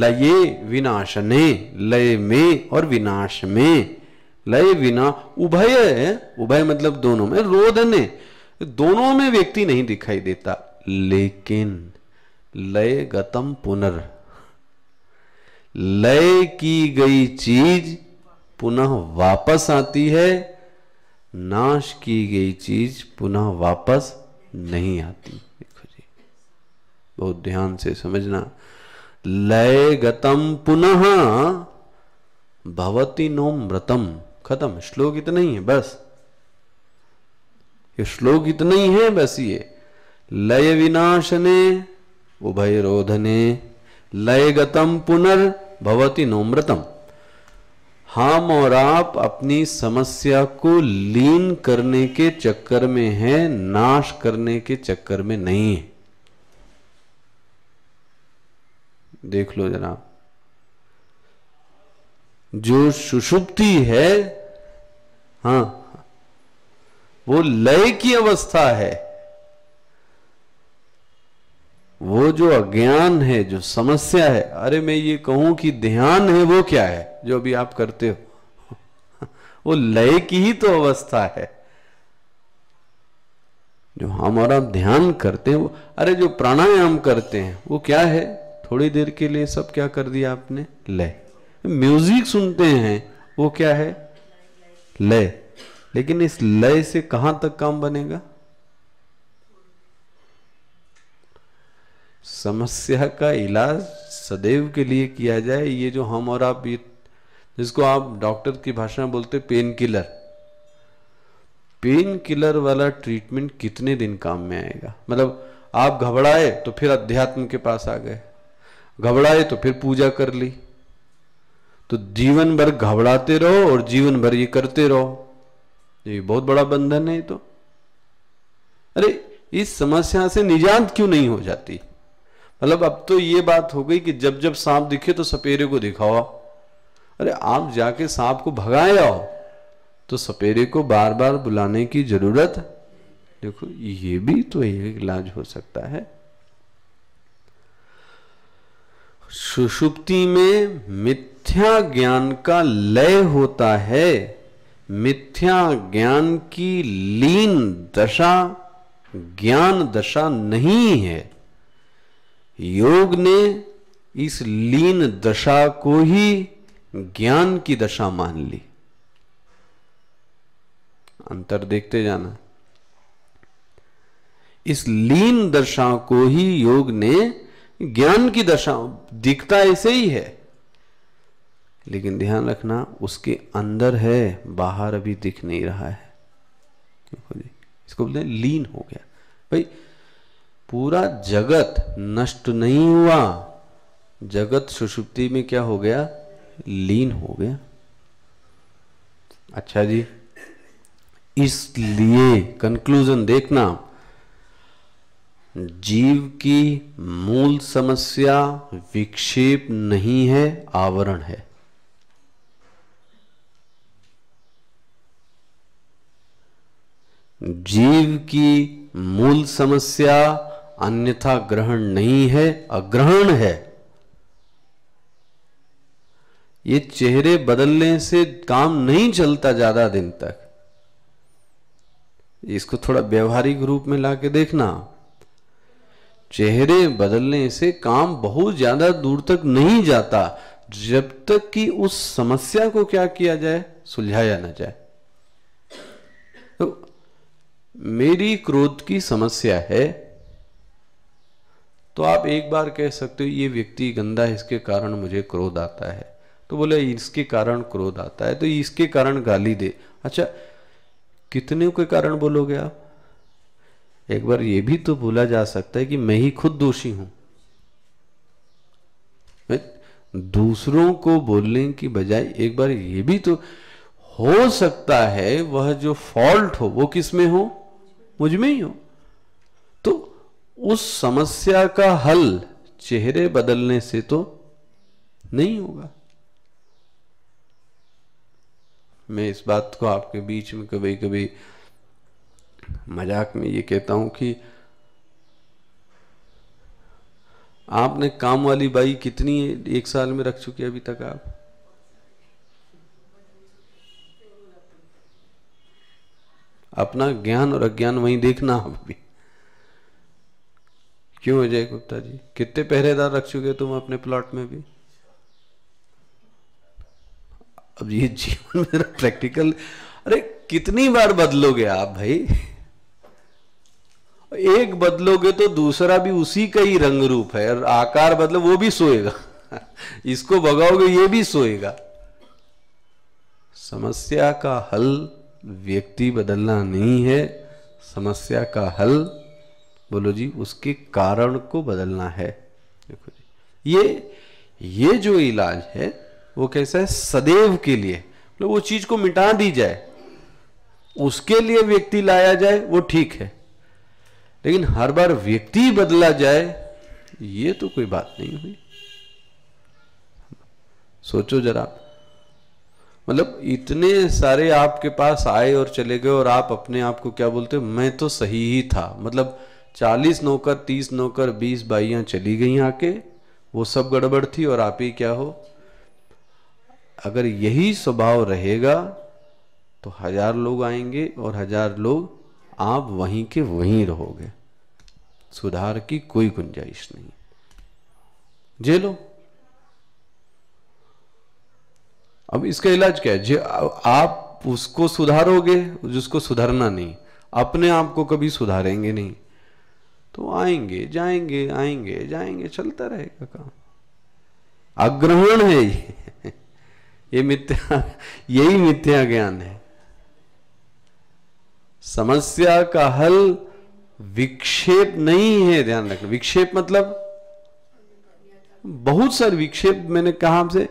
लये विनाशने, लय में और विनाश में, लय विना उभय है, उभय मतलब दोनों में, रोधने दोनों में व्यक्ति नहीं दिखाई देता। लेकिन लय गतम पुनर्, लय की गई चीज पुनः वापस आती है, नाश की गई चीज पुनः वापस नहीं आती। देखो जी, बहुत ध्यान से समझना। लय गतम पुनः भवति नो मृतम, खत्म। श्लोक इतना ही है बस, ये श्लोक इतना ही है बस। ये लय विनाशने उभय रोधने लय गतम पुनर्भवति नो मृतम। हम और आप अपनी समस्या को लीन करने के चक्कर में हैं, नाश करने के चक्कर में नहीं है। देख लो जनाब, जो सुषुप्ति है, हाँ, वो लय की अवस्था है। वो जो अज्ञान है, जो समस्या है, अरे मैं ये कहूं कि ध्यान है, वो क्या है जो अभी आप करते हो? वो लय की ही तो अवस्था है। जो हम और आप ध्यान करते हैं वो, अरे जो प्राणायाम करते हैं वो क्या है? थोड़ी देर के लिए सब क्या कर दिया आपने? लय। म्यूजिक सुनते हैं वो क्या है? लय। लेकिन इस लय से कहां तक काम बनेगा? समस्या का इलाज सदैव के लिए किया जाए। ये जो हम और आप, जिसको आप डॉक्टर की भाषा में बोलते पेन किलर, पेन किलर वाला ट्रीटमेंट कितने दिन काम में आएगा? मतलब आप घबराए तो फिर अध्यात्म के पास आ गए, घबराए तो फिर पूजा कर ली, तो जीवन भर घबराते रहो और जीवन भर ये करते रहो। ये बहुत बड़ा बंधन है। तो अरे इस समस्या से निजात क्यों नहीं हो जाती? मतलब अब तो ये बात हो गई कि जब जब सांप दिखे तो सपेरे को दिखाओ। अरे आप जाके सांप को भगाए आओ, तो सपेरे को बार बार बुलाने की जरूरत? देखो ये भी तो एक इलाज हो सकता है। सुषुप्ति में मिथ्या ज्ञान का लय होता है। मिथ्या ज्ञान की लीन दशा ज्ञान दशा नहीं है। योग ने इस लीन दशा को ही ज्ञान की दशा मान ली। अंतर देखते जाना। इस लीन दशा को ही योग ने ज्ञान की दशा, दिखता ऐसे ही है, लेकिन ध्यान रखना उसके अंदर है, बाहर अभी दिख नहीं रहा है। इसको बोलते हैं लीन हो गया। भाई पूरा जगत नष्ट नहीं हुआ, जगत सुषुप्ति में क्या हो गया? लीन हो गया। अच्छा जी, इसलिए कंक्लूजन देखना, जीव की मूल समस्या विक्षेप नहीं है, आवरण है। जीव की मूल समस्या अन्यथा ग्रहण नहीं है, अग्रहण है। ये चेहरे बदलने से काम नहीं चलता ज्यादा दिन तक। इसको थोड़ा व्यवहारिक रूप में लाके देखना। चेहरे बदलने से काम बहुत ज्यादा दूर तक नहीं जाता, जब तक कि उस समस्या को क्या किया जाए? सुलझाया ना जाए। तो मेरी क्रोध की समस्या है, तो आप एक बार कह सकते हो ये व्यक्ति गंदा है, इसके कारण मुझे क्रोध आता है। तो बोले इसके कारण क्रोध आता है, तो इसके कारण गाली दे। अच्छा, कितने के कारण बोलोगे आप? एक बार ये भी तो बोला जा सकता है कि मैं ही खुद दोषी हूं। दूसरों को बोलने की बजाय एक बार ये भी तो हो सकता है वह जो फॉल्ट हो वो किस में हो? मुझ में ही हो। तो उस समस्या का हल चेहरे बदलने से तो नहीं होगा। मैं इस बात को आपके बीच में कभी कभी मजाक में ये कहता हूं कि आपने काम वाली बाई कितनी एक साल में रख चुके अभी तक आप? अपना ज्ञान और अज्ञान वहीं देखना आप भी। क्यों अजय गुप्ता जी, कितने पहरेदार रख चुके तुम अपने प्लॉट में भी? अब ये जीवन में प्रैक्टिकल, अरे कितनी बार बदलोगे आप भाई? एक बदलोगे तो दूसरा भी उसी का ही रंग रूप है, और आकार बदलो वो भी सोएगा इसको भगाओगे ये भी सोएगा। समस्या का हल व्यक्ति बदलना नहीं है, समस्या का हल बोलो जी उसके कारण को बदलना है। देखो जी, ये जो इलाज है वो कैसा है? सदैव के लिए, मतलब वो चीज को मिटा दी जाए उसके लिए व्यक्ति लाया जाए वो ठीक है, लेकिन हर बार व्यक्ति बदला जाए ये तो कोई बात नहीं हुई। सोचो जरा, मतलब इतने सारे आपके पास आए और चले गए और आप अपने आप को क्या बोलते हो? मैं तो सही ही था। मतलब 40 नौकर, 30 नौकर, 20 बाइयां चली गई आके, वो सब गड़बड़ थी और आप ही क्या हो? अगर यही स्वभाव रहेगा तो 1000 लोग आएंगे और 1000 लोग आप वहीं के वहीं रहोगे, सुधार की कोई गुंजाइश नहीं। झेलो। अब इसका इलाज क्या है? आप उसको सुधारोगे जिसको सुधरना नहीं, अपने आप को कभी सुधारेंगे नहीं, तो आएंगे जाएंगे आएंगे जाएंगे, चलता रहेगा काम। अग्रहण है ये मिथ्या, यही मिथ्या ज्ञान है। समस्या का हल विक्षेप नहीं है, ध्यान रखना। विक्षेप मतलब बहुत सारे विक्षेप, मैंने कहा आपसे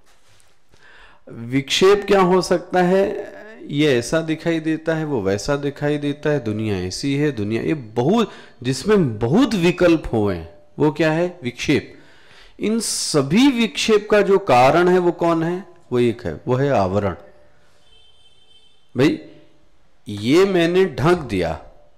विक्षेप क्या हो सकता है? ये ऐसा दिखाई देता है, वो वैसा दिखाई देता है, दुनिया ऐसी है, दुनिया ये बहुत, जिसमें बहुत विकल्प हुए हैं, वो क्या है? विक्षेप। इन सभी विक्षेप का जो कारण है वो कौन है? वो एक है, वो है आवरण। भाई ये मैंने ढक दिया,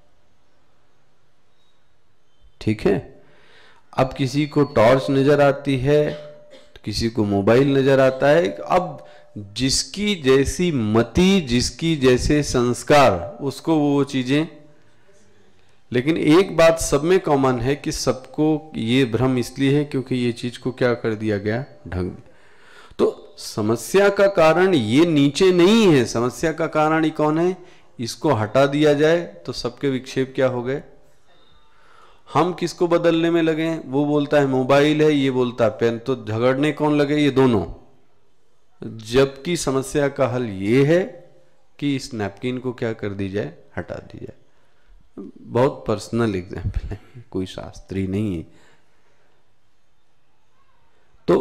ठीक है। अब किसी को टॉर्च नजर आती है, किसी को मोबाइल नजर आता है। अब जिसकी जैसी मति, जिसकी जैसे संस्कार, उसको वो चीजें। लेकिन एक बात सब में कॉमन है कि सबको ये भ्रम इसलिए है क्योंकि ये चीज को क्या कर दिया गया? ढक दिया। तो समस्या का कारण ये नीचे नहीं है, समस्या का कारण ही कौन है? इसको हटा दिया जाए तो सबके विक्षेप क्या हो गए? हम किसको बदलने में लगे हैं? वो बोलता है मोबाइल है, ये बोलता है पेन, तो झगड़ने कौन लगे? ये दोनों। जबकि समस्या का हल ये है कि इस नैपकिन को क्या कर दी जाए? हटा दी जाए। बहुत पर्सनल एग्जाम्पल है, कोई शास्त्री नहीं है। तो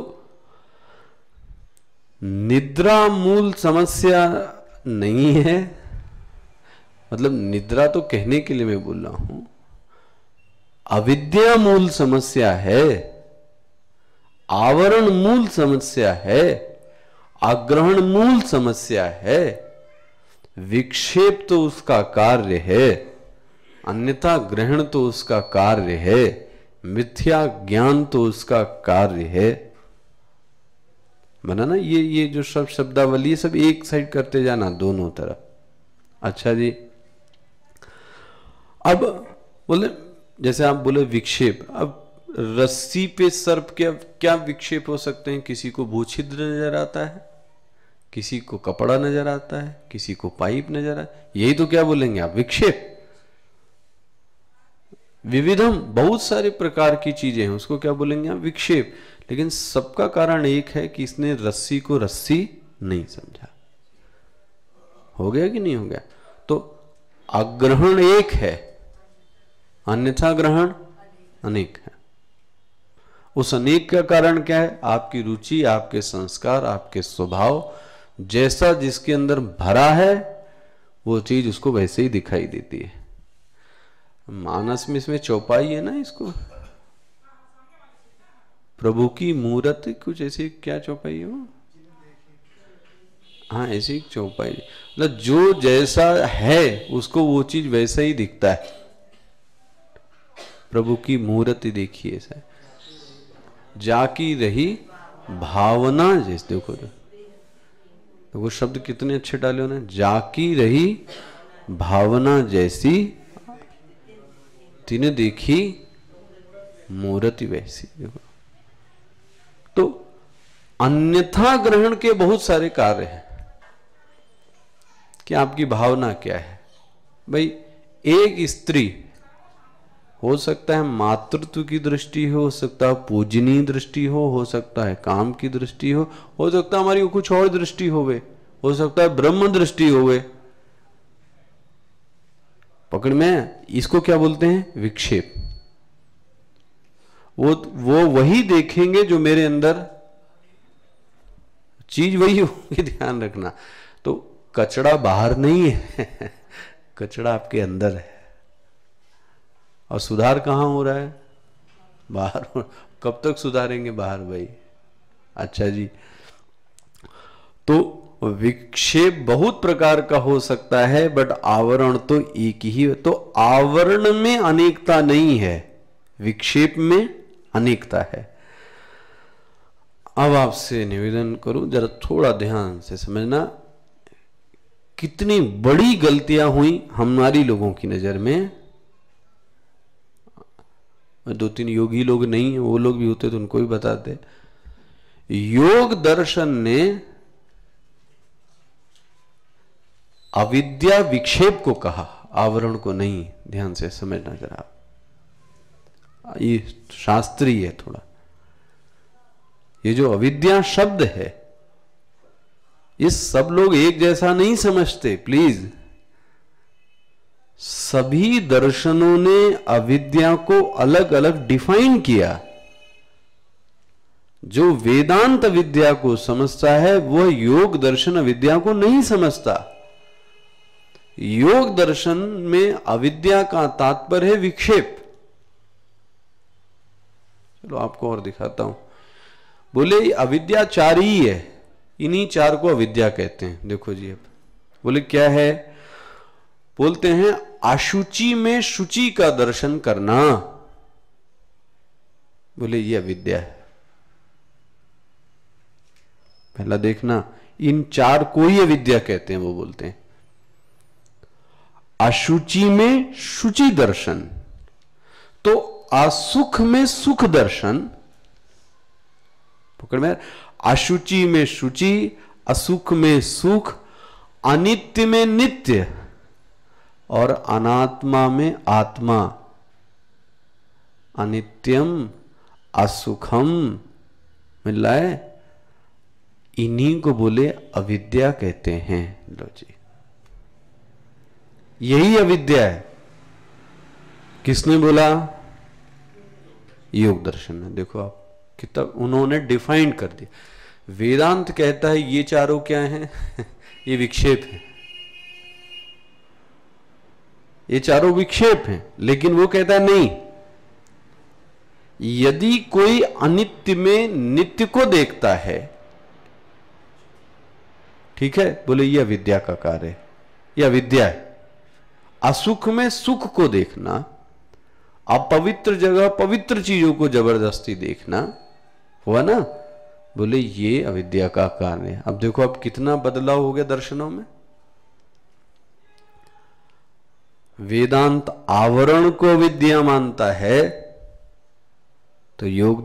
निद्रा मूल समस्या नहीं है, मतलब निद्रा तो कहने के लिए मैं बोल रहा हूं, अविद्या मूल समस्या है, आवरण मूल समस्या है, आग्रहण मूल समस्या है, विक्षेप तो उसका कार्य है, अन्यथा ग्रहण तो उसका कार्य है, मिथ्या ज्ञान तो उसका कार्य है। बना ना? ये जो सब शब्दावली है सब एक साइड करते जाना दोनों तरफ। अच्छा जी, अब बोले जैसे आप बोले विक्षेप, अब रस्सी पे सर्प के क्या विक्षेप हो सकते हैं? किसी को भूछिद्र नजर आता है, किसी को कपड़ा नजर आता है, किसी को पाइप नजर आता है, यही तो क्या बोलेंगे आप? विक्षेप। विविधम, बहुत सारे प्रकार की चीजें हैं, उसको क्या बोलेंगे आप? विक्षेप। लेकिन सबका कारण एक है कि इसने रस्सी को रस्सी नहीं समझा। हो गया कि नहीं हो गया? तो अग्रहण एक है, अन्यथा ग्रहण अनेक है। उस अनेक का कारण क्या है? आपकी रुचि, आपके संस्कार, आपके स्वभाव, जैसा जिसके अंदर भरा है वो चीज उसको वैसे ही दिखाई देती है। मानस में इसमें चौपाई है ना, इसको प्रभु की मूर्त, कुछ ऐसी क्या चौपाई है वो? हाँ, ऐसी चौपाई, मतलब जो जैसा है उसको वो चीज वैसा ही दिखता है। प्रभु की मूर्ति देखिए ऐसा। जाकी रही भावना जैसी। देखो वो शब्द कितने अच्छे डाले उन्होंने, जाकी रही भावना जैसी, तिने देखी मूर्ति वैसी। देखो तो अन्यथा ग्रहण के बहुत सारे कार्य हैं कि आपकी भावना क्या है। भाई एक स्त्री हो सकता है मातृत्व की दृष्टि हो सकता है पूजनीय दृष्टि हो सकता है काम की दृष्टि हो सकता है हमारी कुछ और दृष्टि हो सकता है ब्रह्म दृष्टि होवे। पकड़ में, इसको क्या बोलते हैं, विक्षेप। वो वही देखेंगे जो मेरे अंदर चीज वही होगी, ध्यान रखना। तो कचड़ा बाहर नहीं है कचड़ा आपके अंदर है। और सुधार कहां हो रहा है, बाहर। कब तक सुधारेंगे बाहर भाई। अच्छा जी, तो विक्षेप बहुत प्रकार का हो सकता है, बट आवरण तो एक ही। तो आवरण में अनेकता नहीं है, विक्षेप में अनेकता है। अब आपसे निवेदन करूं, जरा थोड़ा ध्यान से समझना, कितनी बड़ी गलतियां हुई हमारी लोगों की नजर में। दो तीन योगी लोग नहीं है, वो लोग भी होते तो उनको भी बताते। योग दर्शन ने अविद्या विक्षेप को कहा, आवरण को नहीं। ध्यान से समझना जरा, ये शास्त्रीय है थोड़ा। ये जो अविद्या शब्द है, ये सब लोग एक जैसा नहीं समझते प्लीज। सभी दर्शनों ने अविद्या को अलग अलग डिफाइन किया। जो वेदांत विद्या को समझता है वह योग दर्शन अविद्या को नहीं समझता। योग दर्शन में अविद्या का तात्पर्य है विक्षेप। चलो आपको और दिखाता हूं। बोले अविद्या चार ही है, इन्हीं चार को अविद्या कहते हैं। देखो जी, अब बोले क्या है, बोलते हैं अशुचि में शुचि का दर्शन करना। बोले ये अविद्या है। पहला देखना, इन चार को ही अविद्या कहते हैं। वो बोलते हैं अशुचि में शुचि दर्शन, तो असुख में सुख दर्शन। पकड़ में, अशुचि में शुचि, असुख में सुख, अनित्य में नित्य और अनात्मा में आत्मा। अनित्यम असुखम मिल रहा है, इन्हीं को बोले अविद्या कहते हैं। लो जी, यही अविद्या है। किसने बोला, योग दर्शन ने। देखो आप कितना उन्होंने डिफाइन कर दिया। वेदांत कहता है ये चारों क्या हैं ये विक्षेप है, ये चारों विक्षेप हैं। लेकिन वो कहता है नहीं, यदि कोई अनित्य में नित्य को देखता है, ठीक है, बोले ये अविद्या का कार्य है, ये अविद्या है। असुख में सुख को देखना, अपवित्र जगह पवित्र चीजों को जबरदस्ती देखना, हुआ ना, बोले ये अविद्या का कार्य है। अब देखो अब कितना बदलाव हो गया दर्शनों में। वेदांत आवरण को विद्या मानता है, तो योग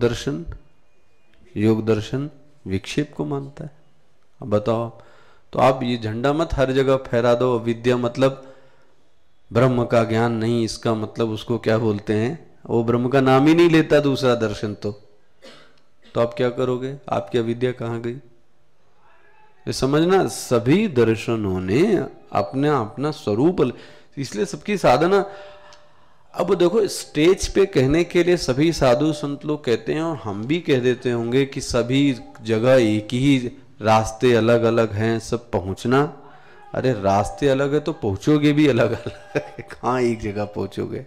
दर्शन विक्षेप को मानता है। अब बताओ, तो आप ये झंडा मत हर जगह फहरा दो, विद्या मतलब ब्रह्म का ज्ञान नहीं, इसका मतलब उसको क्या बोलते हैं, वो ब्रह्म का नाम ही नहीं लेता दूसरा दर्शन। तो आप क्या करोगे, आपकी अविद्या कहां गई। ये समझना, सभी दर्शनों ने अपना अपना स्वरूप, इसलिए सबकी साधना। अब देखो, स्टेज पे कहने के लिए सभी साधु संत लोग कहते हैं, और हम भी कह देते होंगे कि सभी जगह एक ही रास्ते अलग अलग हैं सब पहुंचना। अरे रास्ते अलग है तो पहुंचोगे भी अलग अलग है, कहां एक जगह पहुंचोगे,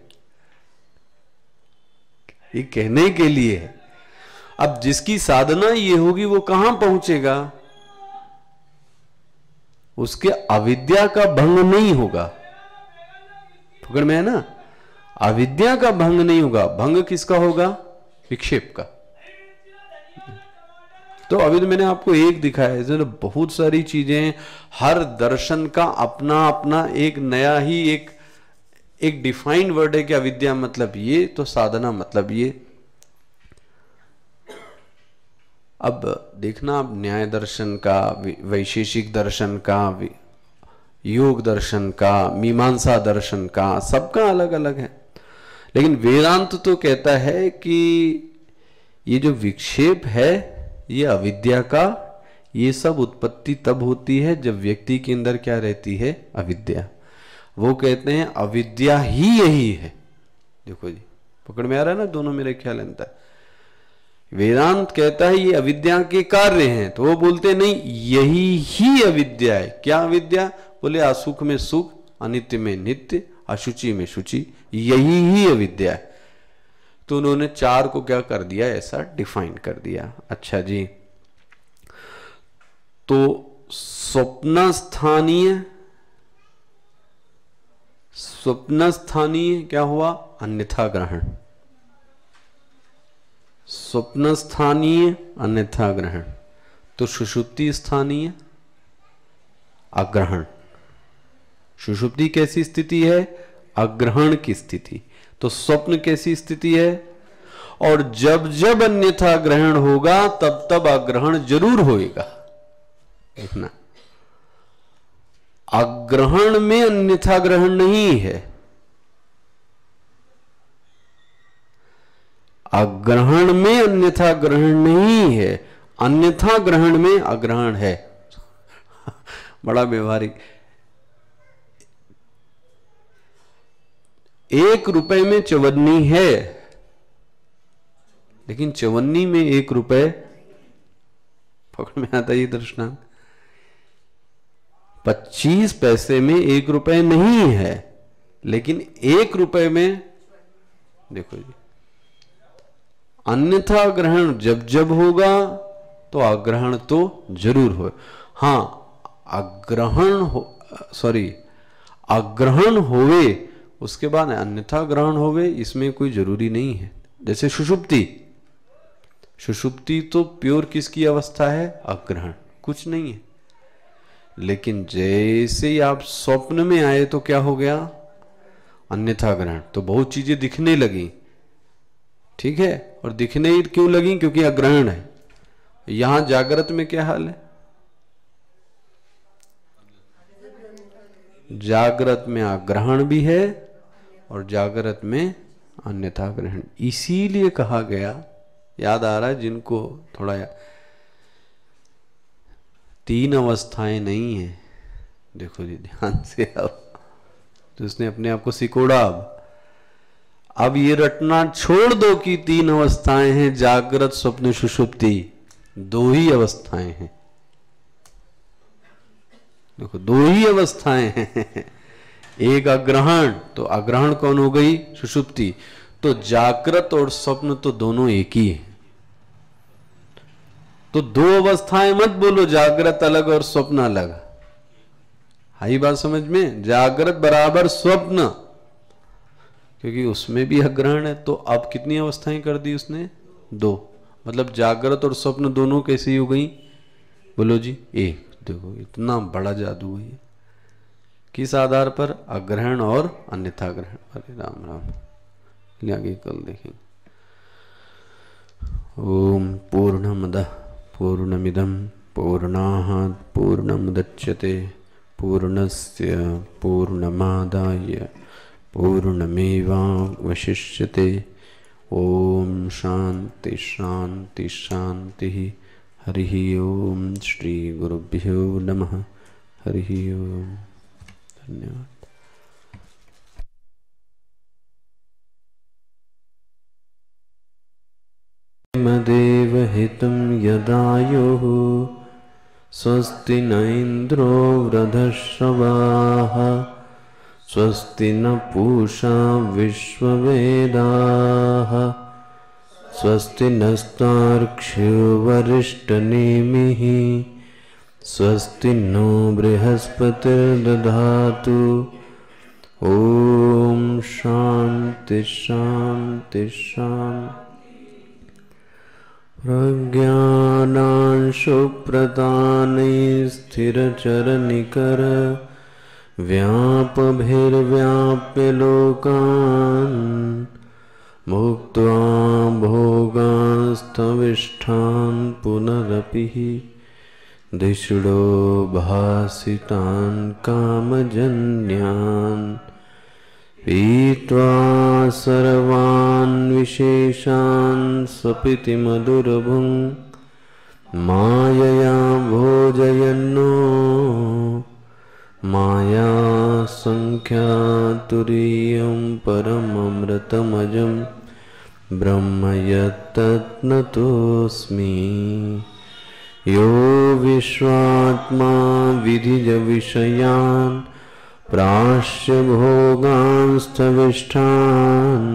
ये कहने के लिए है। अब जिसकी साधना ये होगी वो कहां पहुंचेगा, उसके अविद्या का भंग नहीं होगा। पकड़ में है ना, अविद्या का भंग नहीं होगा। भंग किसका होगा, विक्षेप का। तो अभी तो मैंने आपको एक दिखाया है, इसमें बहुत सारी चीजें, हर दर्शन का अपना अपना एक नया ही एक डिफाइंड वर्ड है कि अविद्या मतलब ये, तो साधना मतलब ये। अब देखना, आप न्याय दर्शन का, वैशेषिक दर्शन का, योग दर्शन का, मीमांसा दर्शन का, सबका अलग अलग है। लेकिन वेदांत तो कहता है कि ये जो विक्षेप है ये अविद्या का, ये सब उत्पत्ति तब होती है जब व्यक्ति के अंदर क्या रहती है, अविद्या। वो कहते हैं अविद्या ही यही है। देखो जी, पकड़ में आ रहा है ना, दोनों मेरे ख्याल अंतर। वेदांत कहता है ये अविद्या के कार्य हैं, तो वो बोलते नहीं यही ही अविद्या है। क्या अविद्या? बोले असुख में सुख, अनित्य में नित्य, अशुचि में शुचि, यही ही अविद्या है। तो उन्होंने चार को क्या कर दिया, ऐसा डिफाइन कर दिया। अच्छा जी, तो स्वप्न स्थानीय क्या हुआ, अन्यथा ग्रहण। स्वप्न स्थानीय अन्यथा ग्रहण। तो सुषुप्ति स्थानीय अग्रहण। सुषुप्ति कैसी स्थिति है, अग्रहण की स्थिति। तो स्वप्न कैसी स्थिति है, और जब जब अन्यथा ग्रहण होगा तब तब अग्रहण जरूर होएगा। देखना, अग्रहण में अन्यथा ग्रहण नहीं है, अग्रहण में अन्यथा ग्रहण नहीं है, अन्यथा ग्रहण में अग्रहण है। बड़ा व्यवहारिक। 1 रुपए में चवन्नी है, लेकिन चवन्नी में 1 रुपए, पकड़ में आता ये दृष्टांत। 25 पैसे में 1 रुपए नहीं है, लेकिन 1 रुपए में, देखो जी, अन्यथा ग्रहण जब जब होगा तो अग्रहण तो जरूर हो। हां, अग्रहण होवे उसके बाद अन्यथा ग्रहण होवे, इसमें कोई जरूरी नहीं है। जैसे सुषुप्ति तो प्योर किसकी अवस्था है, अग्रहण, कुछ नहीं है। लेकिन जैसे ही आप स्वप्न में आए तो क्या हो गया, अन्यथा ग्रहण। तो बहुत चीजें दिखने लगी, ठीक है, और दिखने क्यों लगी, क्योंकि अग्रहण है। यहां जागृत में क्या हाल है, जागृत में अग्रहण भी है और जागृत में अन्यथा ग्रहण। इसीलिए कहा गया, याद आ रहा है जिनको थोड़ा 3 अवस्थाएं नहीं है, देखो जी ध्यान से, तो उसने अपने आप को सिकोड़ा। अब ये रटना छोड़ दो कि 3 अवस्थाएं हैं, जागृत स्वप्न सुषुप्ति, 2 ही अवस्थाएं हैं। देखो 2 ही अवस्थाएं हैं, एक अग्रहण, तो अग्रहण कौन हो गई, सुषुप्ति। तो जागृत और स्वप्न तो दोनों एक ही है। तो 2 अवस्थाएं मत बोलो, जागृत अलग और स्वप्न अलग। आई बात समझ में, जागृत बराबर स्वप्न, क्योंकि उसमें भी अग्रहण है। तो अब कितनी अवस्थाएं कर दी उसने, 2। मतलब जागृत और स्वप्न दोनों कैसी हो गई, बोलो जी, एक। देखो इतना बड़ा जादू है, किस आधार पर, अग्रहण और अन्यथा ग्रहण। अरे राम राम, आगे कल देखेंगे। ओम पूर्णमदः पूर्णमिदं पूर्णात् पूर्णमुदच्यते पूर्णस्य पूर्णमादाय पूर्णमेवावशिष्यते। ओम शांति शांति शांति। हरि ओम। श्री गुरुभ्यो नमः। हरि ओम। धन्यवाद। मदेव हितं यदायुः स्वस्ति न इंद्रो वृधश्रवाः स्वस्ति न पूषा विश्ववेदाः स्वस्ति नस्तार्क्ष्यो वरिष्ठनेमिः स्वस्ति नो बृहस्पतिर्दधातु। ओम शांति शांति शांति। प्रज्ञानांशुप्रदानैस्थिरचरनिकर व्यापभिर्व्याप्य लोकान् मुक्त्वा भोगांस्तविष्ठान् पुनरपि दिषडो भासितान् कामजन्यान् पीत्वा सर्वान् विशेषान् स्वपिति मधुरभुं मायया भोजयन्नो माया संख्यातुरीयं परममृतमजं ब्रह्म यत्तत्नतोऽस्मि। यो विश्वात्मा विधिज विषयान् प्राश्य भोगांस्तविष्ठान्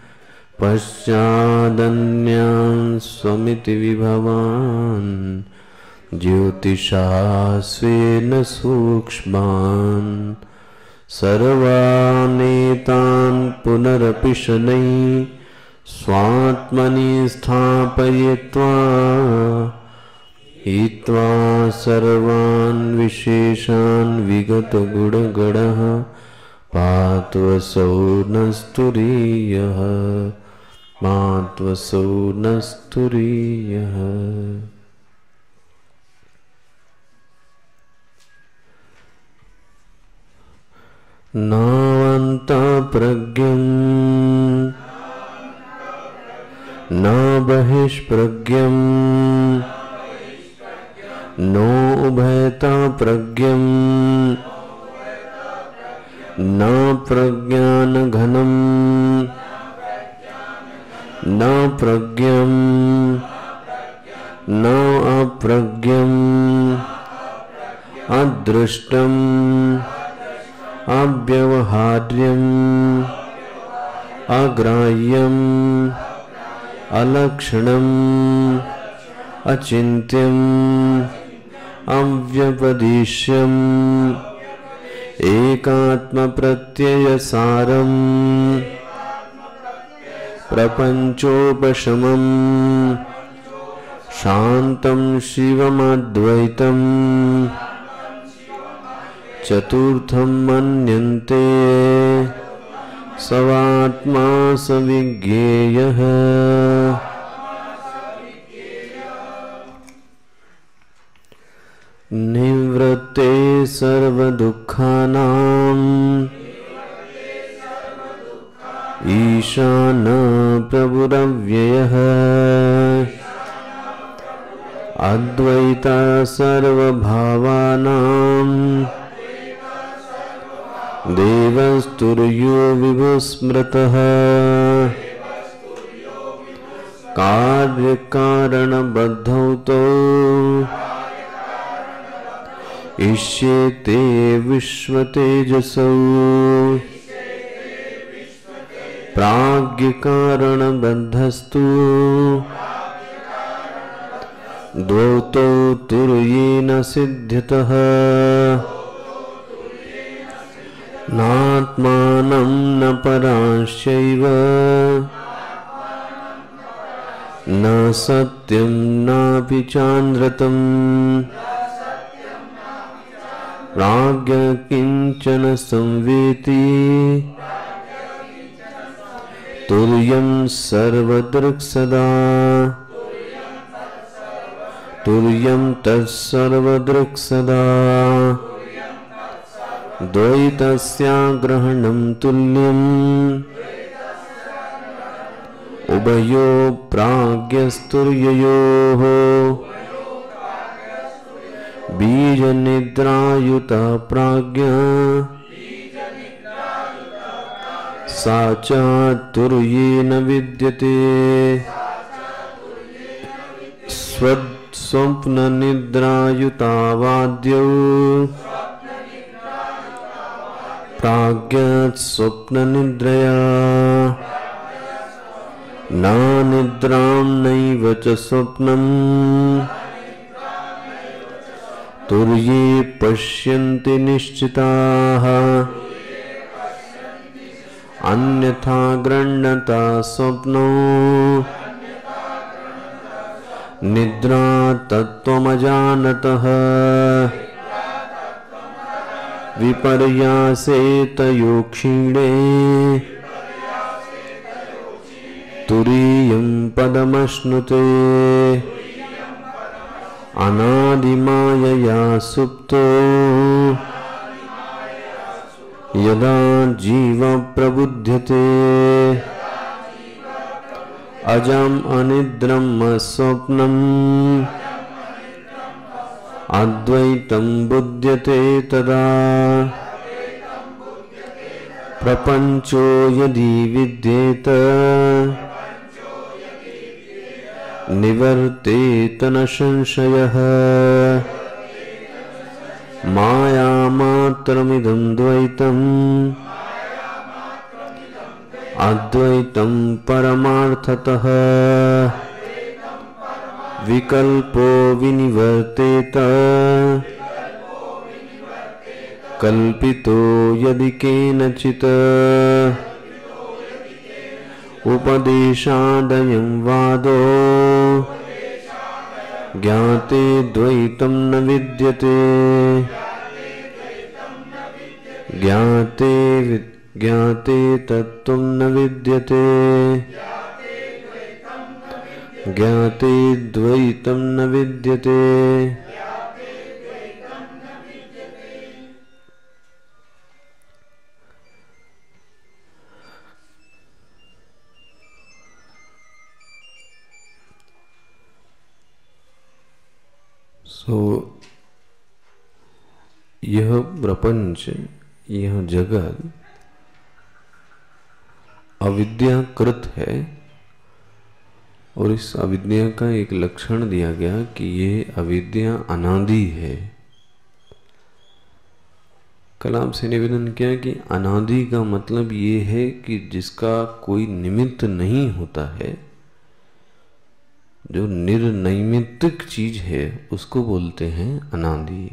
पश्चादन्यान् स्वमिति विभवान् ज्योतिषा स्वेन सूक्ष्मान् सर्वानेतान् पुनरपि शनैः स्वात्मनि स्थापयित्वा हित्वा सर्वान् विशेषान् विगतगुणगणः पात्वसौ नस्तुरीयः पात्वसौ नस्तुरीयः। नावन्तप्रज्ञं न बहिष्प्रज्ञं नोभयतप्रज्ञं न प्रज्ञानघनं न प्रज्ञं न अप्रज्ञं अदृष्टं अव्यवहार्यम् अग्राह्यम् अलक्षणम् अचिन्त्यम् अव्यपदिश्यम् एकात्मप्रत्ययसारम् प्रपञ्चोपशमम् शान्तं शिवमद्वैतम् चतुर्थं मन्यन्ते सवात्मा सविज्ञेयः। निवृत्ते सर्वदुःखानां ईशान प्रभुरव्ययः अद्वैता सर्वभावानां देवस्तुर्यो विभुस्मृतः कार्यकारणबद्धौ तौ इष्येते विश्वतेजसौ प्राज्ञकारणबद्धस्तु द्वौ तुर्येण सिद्ध्यतः नात्मानं न पराश्चैव न सत्यं नापि चान्द्रतम् प्राज्ञ किञ्चन संवेति तुर्यं सर्वदृक्सदा तुर्यं तत्सर्वदृक्सदा द्वैतस्याग्रहणं तुल्यम् उभयो प्राज्ञस्तुर्ययोः बीजनिद्रायुता प्राज्ञा सा च तुर्येण विद्यते स्वप्ननिद्रायुता वाद्यौ प्राज्ञात् स्वप्ननिद्रया न निद्रां नैव च स्वप्नम् तुर्ये पश्यन्ति निश्चिताः अन्यथा गृह्णता स्वप्नो निद्रा तत्त्वमजानतः विपर्यासे तयो क्षीणे तुरीयं पदमश्नुते अनादिमायया सुप्तो यदा जीव प्रबुध्यते अजम् अनिद्रम् अस्वप्नम् अद्वैतं बुध्यते तदा प्रपंचो यदि विद्येत निवर्तेत न संशयः मायामात्रमिदं द्वैतम् अद्वैतं परमार्थतः विकल्पो विनिवर्तेत कल्पितो यदि केनचित् उपदेशादयं वादो ज्ञाते द्वैतं न विद्यते ज्ञाते तत्त्वं न विद्यते ज्ञाते द्वैतं न विद्यते। यह प्रपंच, यह जगत अविद्याकृत है और इस अविद्या का एक लक्षण दिया गया कि ये अविद्या अनादि है। कल आपसे निवेदन किया कि अनादि का मतलब ये है कि जिसका कोई निमित्त नहीं होता है, जो निर्नैमित्तिक चीज है उसको बोलते हैं अनादि।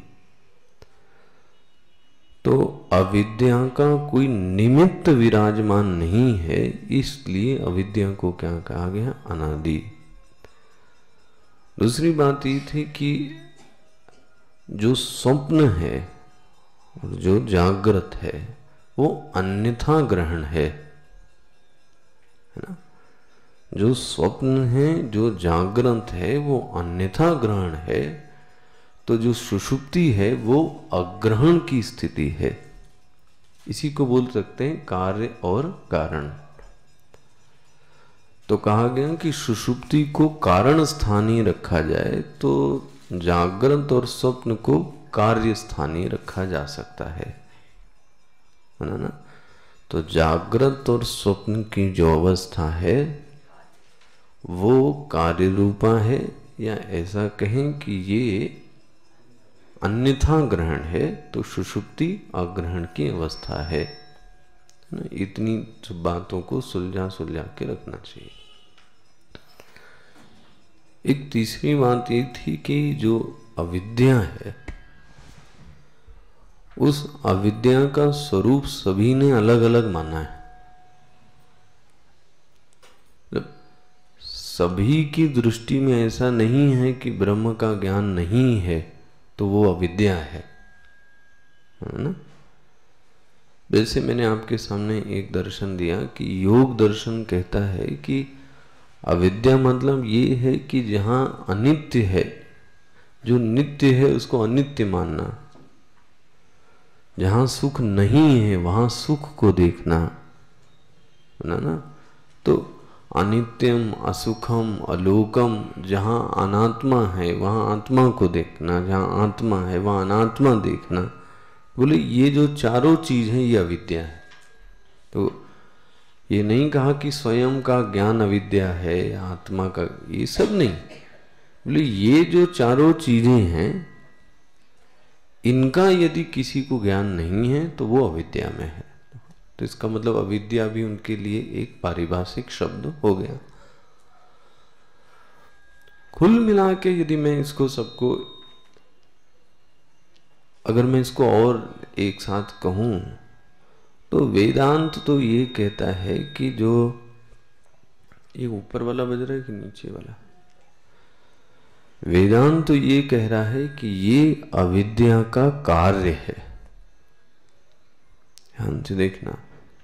तो अविद्या का कोई निमित्त विराजमान नहीं है, इसलिए अविद्या को क्या कहा गया? अनादि। दूसरी बात ये थी कि जो स्वप्न है और जो जागृत है वो अन्यथा ग्रहण है ना। जो स्वप्न है, जो जागृत है वो अन्यथा ग्रहण है, तो जो सुषुप्ति है वो अग्रहण की स्थिति है। इसी को बोल सकते हैं कार्य और कारण। तो कहा गया कि सुषुप्ति को कारण स्थानीय रखा जाए तो जागृत और स्वप्न को कार्य स्थानीय रखा जा सकता है ना। तो जागृत और स्वप्न की जो अवस्था है वो कार्य रूपा है, या ऐसा कहें कि ये अन्यथा ग्रहण है, तो सुषुप्ति अग्रहण की अवस्था है। इतनी बातों को सुलझा के रखना चाहिए। एक तीसरी बात ये थी कि जो अविद्या है, उस अविद्या का स्वरूप सभी ने अलग अलग माना है। सभी की दृष्टि में ऐसा नहीं है कि ब्रह्म का ज्ञान नहीं है तो वो अविद्या है ना। वैसे मैंने आपके सामने एक दर्शन दिया कि योग दर्शन कहता है कि अविद्या मतलब ये है कि जहां अनित्य है, जो नित्य है उसको अनित्य मानना, जहां सुख नहीं है वहां सुख को देखना ना। तो अनित्यम, असुखम, अलोकम, जहां अनात्मा है वहां आत्मा को देखना, जहां आत्मा है वहां अनात्मा देखना। बोले ये जो चारों चीज है ये अविद्या है। तो ये नहीं कहा कि स्वयं का ज्ञान अविद्या है या आत्मा का, ये सब नहीं। बोले ये जो चारों चीजें हैं इनका यदि किसी को ज्ञान नहीं है तो वो अविद्या में है। तो इसका मतलब अविद्या भी उनके लिए एक पारिभाषिक शब्द हो गया। कुल मिला के यदि मैं इसको सबको, अगर मैं इसको और एक साथ कहूं तो वेदांत तो ये कहता है कि जो ये ऊपर वाला बज रहा है कि नीचे वाला? वेदांत तो ये कह रहा है कि ये अविद्या का कार्य है। ध्यान से देखना,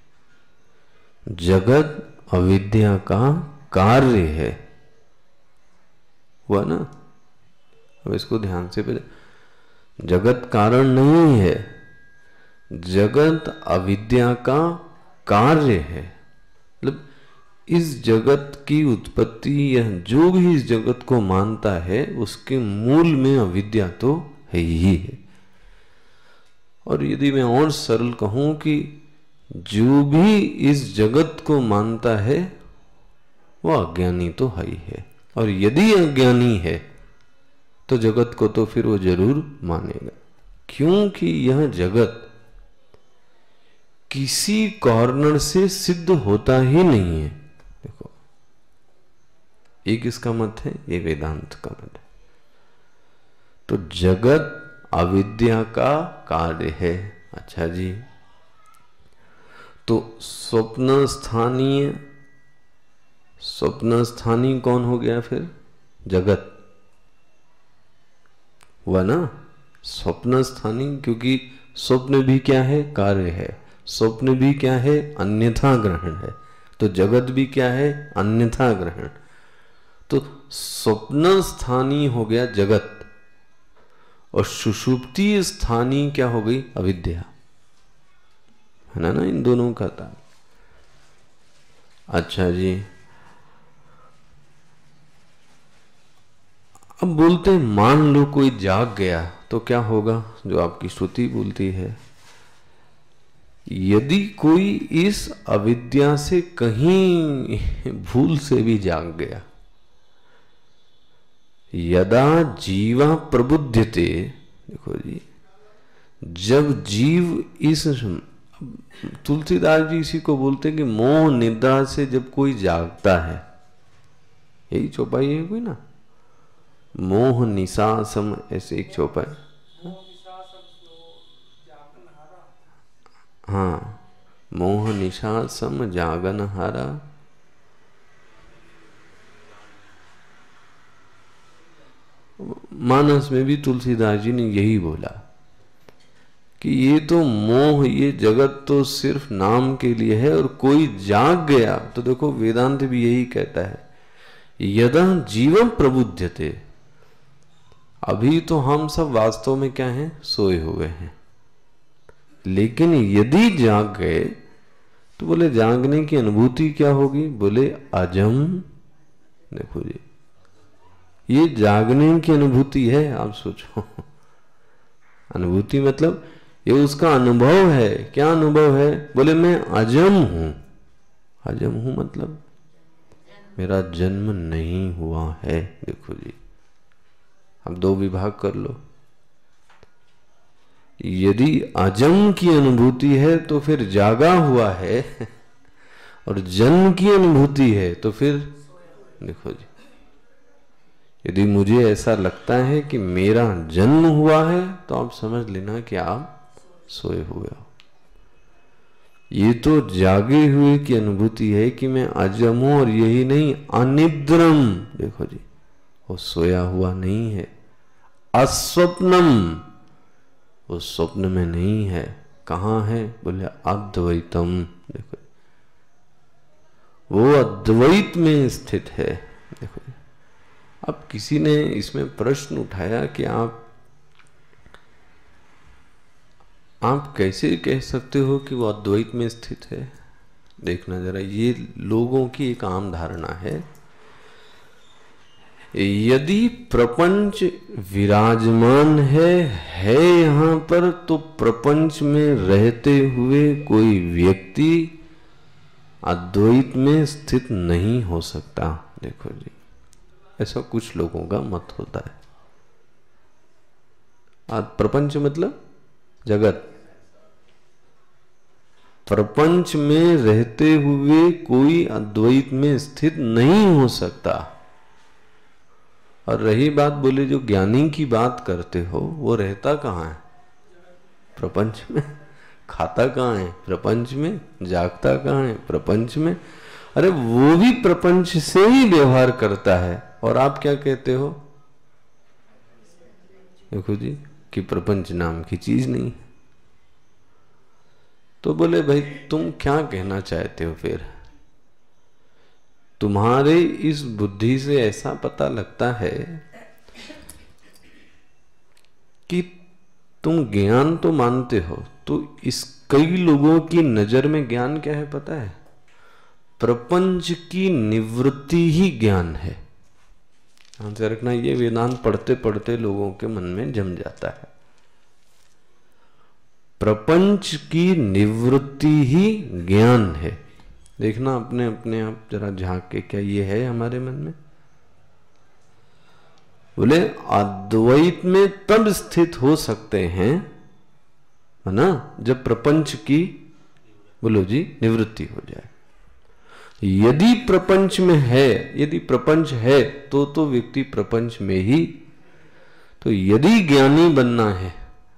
जगत अविद्या का कार्य है, हुआ ना। अब इसको ध्यान से पहले, जगत कारण नहीं है, जगत अविद्या का कार्य है। मतलब इस जगत की उत्पत्ति, यह जो भी इस जगत को मानता है उसके मूल में अविद्या तो है ही है। और यदि मैं और सरल कहूं कि जो भी इस जगत को मानता है वह अज्ञानी तो है ही है। और यदि अज्ञानी है तो जगत को तो फिर वो जरूर मानेगा, क्योंकि यह जगत किसी कॉर्नर से सिद्ध होता ही नहीं है। देखो, एक इसका मत है, ये वेदांत का मत है। तो जगत अविद्या का कार्य है। अच्छा जी, तो स्वप्न स्थानीय कौन हो गया फिर? जगत हुआ ना, स्वप्न स्थानीय, क्योंकि स्वप्न भी क्या है? कार्य है। स्वप्न भी क्या है? अन्यथा ग्रहण है। तो जगत भी क्या है? अन्यथा ग्रहण। तो स्वप्न स्थानीय हो गया जगत, और सुषुप्ति स्थानीय क्या हो गई? अविद्या, है ना इन दोनों का तार। अच्छा जी, अब बोलते हैं मान लो कोई जाग गया तो क्या होगा? जो आपकी श्रुति बोलती है, यदि कोई इस अविद्या से कहीं भूल से भी जाग गया, यदा जीवा प्रबुध्यते, देखो जी, जब जीव इस, तुलसीदास जी इसी को बोलते हैं कि मोह निद्रा से जब कोई जागता है, यही चौपाई है कोई ना, मोह निशा सम, ऐसे एक चौपाई। हाँ, मोह निशा सम जागन हारा, मानस में भी तुलसीदास जी ने यही बोला कि ये तो मोह, ये जगत तो सिर्फ नाम के लिए है, और कोई जाग गया तो देखो वेदांत भी यही कहता है, यदा जीवम प्रबुध्यते। अभी तो हम सब वास्तव में क्या हैं? सोए हुए हैं। लेकिन यदि जाग गए तो बोले जागने की अनुभूति क्या होगी? बोले अजम। देखो जी, ये जागने की अनुभूति है। आप सोचो, अनुभूति मतलब ये उसका अनुभव है। क्या अनुभव है? बोले मैं अजम हूं। अजम हूं मतलब मेरा जन्म नहीं हुआ है। देखो जी, अब दो विभाग कर लो। यदि अजम की अनुभूति है तो फिर जागा हुआ है, और जन्म की अनुभूति है तो फिर देखो जी, यदि मुझे ऐसा लगता है कि मेरा जन्म हुआ है तो आप समझ लेना कि आप सोए हुए हो। ये तो जागे हुए की अनुभूति है कि मैं अजम हूं, और यही नहीं अनिद्रम। देखो जी, वो सोया हुआ नहीं है। अस्वप्नम, वो स्वप्न में नहीं है। कहाँ है? बोले अद्वैतम। देखो, वो अद्वैत में स्थित है। देखो, अब किसी ने इसमें प्रश्न उठाया कि आप कैसे कह सकते हो कि वो अद्वैत में स्थित है? देखना जरा, ये लोगों की एक आम धारणा है, यदि प्रपंच विराजमान है यहां पर, तो प्रपंच में रहते हुए कोई व्यक्ति अद्वैत में स्थित नहीं हो सकता। देखो जी, ऐसा कुछ लोगों का मत होता है। प्रपंच मतलब जगत, प्रपंच में रहते हुए कोई अद्वैत में स्थित नहीं हो सकता। और रही बात, बोले जो ज्ञानी की बात करते हो, वो रहता कहाँ है? प्रपंच में। खाता कहाँ है? प्रपंच में। जागता कहाँ है? प्रपंच में। अरे वो भी प्रपंच से ही व्यवहार करता है, और आप क्या कहते हो? देखो जी कि प्रपंच नाम की चीज नहीं। तो बोले भाई तुम क्या कहना चाहते हो फिर? तुम्हारे इस बुद्धि से ऐसा पता लगता है कि तुम ज्ञान तो मानते हो, तो इस कई लोगों की नजर में ज्ञान क्या है पता है? प्रपंच की निवृत्ति ही ज्ञान है। ध्यान से रखना, ये वेदांत पढ़ते पढ़ते लोगों के मन में जम जाता है। प्रपंच की निवृत्ति ही ज्ञान है। देखना अपने अपने आप जरा झांक के, क्या ये है हमारे मन में? बोले अद्वैत में तब स्थित हो सकते हैं, है ना, जब प्रपंच की, बोलो जी, निवृत्ति हो जाए। यदि प्रपंच में है, यदि प्रपंच है तो व्यक्ति प्रपंच में ही, तो यदि ज्ञानी बनना है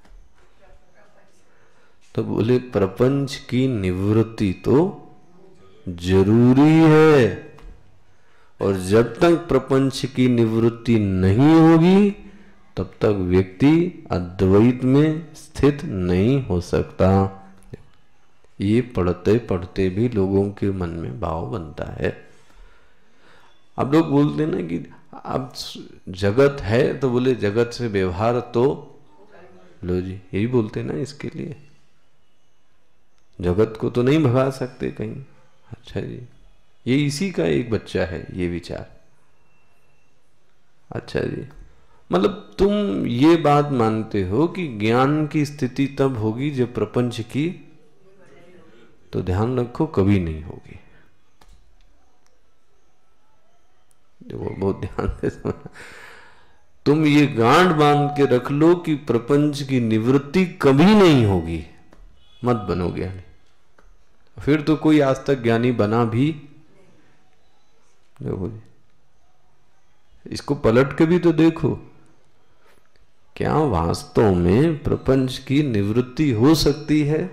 तो बोले प्रपंच की निवृत्ति तो जरूरी है। और जब तक प्रपंच की निवृत्ति नहीं होगी तब तक व्यक्ति अद्वैत में स्थित नहीं हो सकता। ये पढ़ते पढ़ते भी लोगों के मन में भाव बनता है। अब लोग बोलते ना कि अब जगत है, तो बोले जगत से व्यवहार तो लो जी, यही बोलते ना। इसके लिए जगत को तो नहीं भगा सकते कहीं। अच्छा जी, ये इसी का एक बच्चा है ये विचार। अच्छा जी, मतलब तुम ये बात मानते हो कि ज्ञान की स्थिति तब होगी जब प्रपंच की, तो ध्यान रखो कभी नहीं होगी। देखो बहुत ध्यान से सुनना, तुम ये गांठ बांध के रख लो कि प्रपंच की निवृत्ति कभी नहीं होगी, मत बनो ज्ञानी। फिर तो कोई आज तक ज्ञानी बना भी, देखो इसको पलट के भी तो देखो, क्या वास्तव में प्रपंच की निवृत्ति हो सकती है?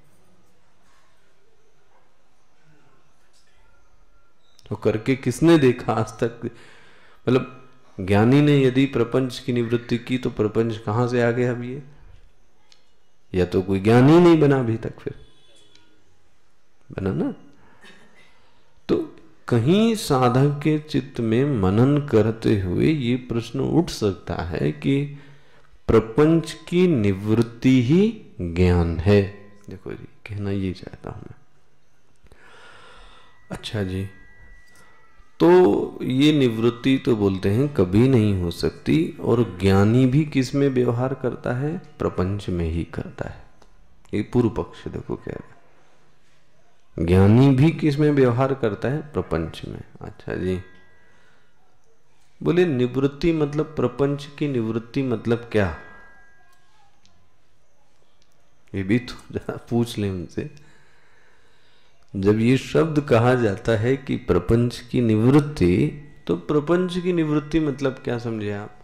तो करके किसने देखा आज तक? मतलब ज्ञानी ने यदि प्रपंच की निवृत्ति की तो प्रपंच कहां से आ गया अब ये? या तो कोई ज्ञानी नहीं बना अभी तक, फिर बना ना। तो कहीं साधक के चित्त में मनन करते हुए ये प्रश्न उठ सकता है कि प्रपंच की निवृत्ति ही ज्ञान है। देखो जी, कहना ये चाहता हूं मैं। अच्छा जी, तो ये निवृत्ति तो बोलते हैं कभी नहीं हो सकती, और ज्ञानी भी किस में व्यवहार करता है? प्रपंच में ही करता है। ये पूर्व पक्ष देखो कह रहा है, ज्ञानी भी किस में व्यवहार करता है? प्रपंच में। अच्छा जी, बोले निवृत्ति मतलब, प्रपंच की निवृत्ति मतलब क्या? ये भी तो जरा पूछ ले उनसे। जब ये शब्द कहा जाता है कि प्रपंच की निवृत्ति, तो प्रपंच की निवृत्ति मतलब क्या समझे आप?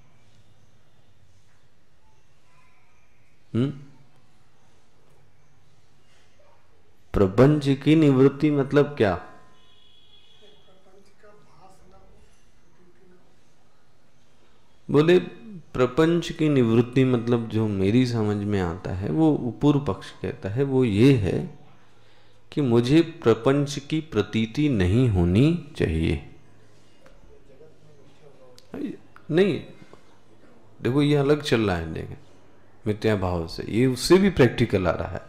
प्रपंच की निवृत्ति मतलब क्या? बोले प्रपंच की निवृत्ति मतलब जो मेरी समझ में आता है, वो पूर्व पक्ष कहता है, वो ये है कि मुझे प्रपंच की प्रतीति नहीं होनी चाहिए। नहीं, देखो ये अलग चल रहा है, देखें मिथ्या भाव से, ये उससे भी प्रैक्टिकल आ रहा है।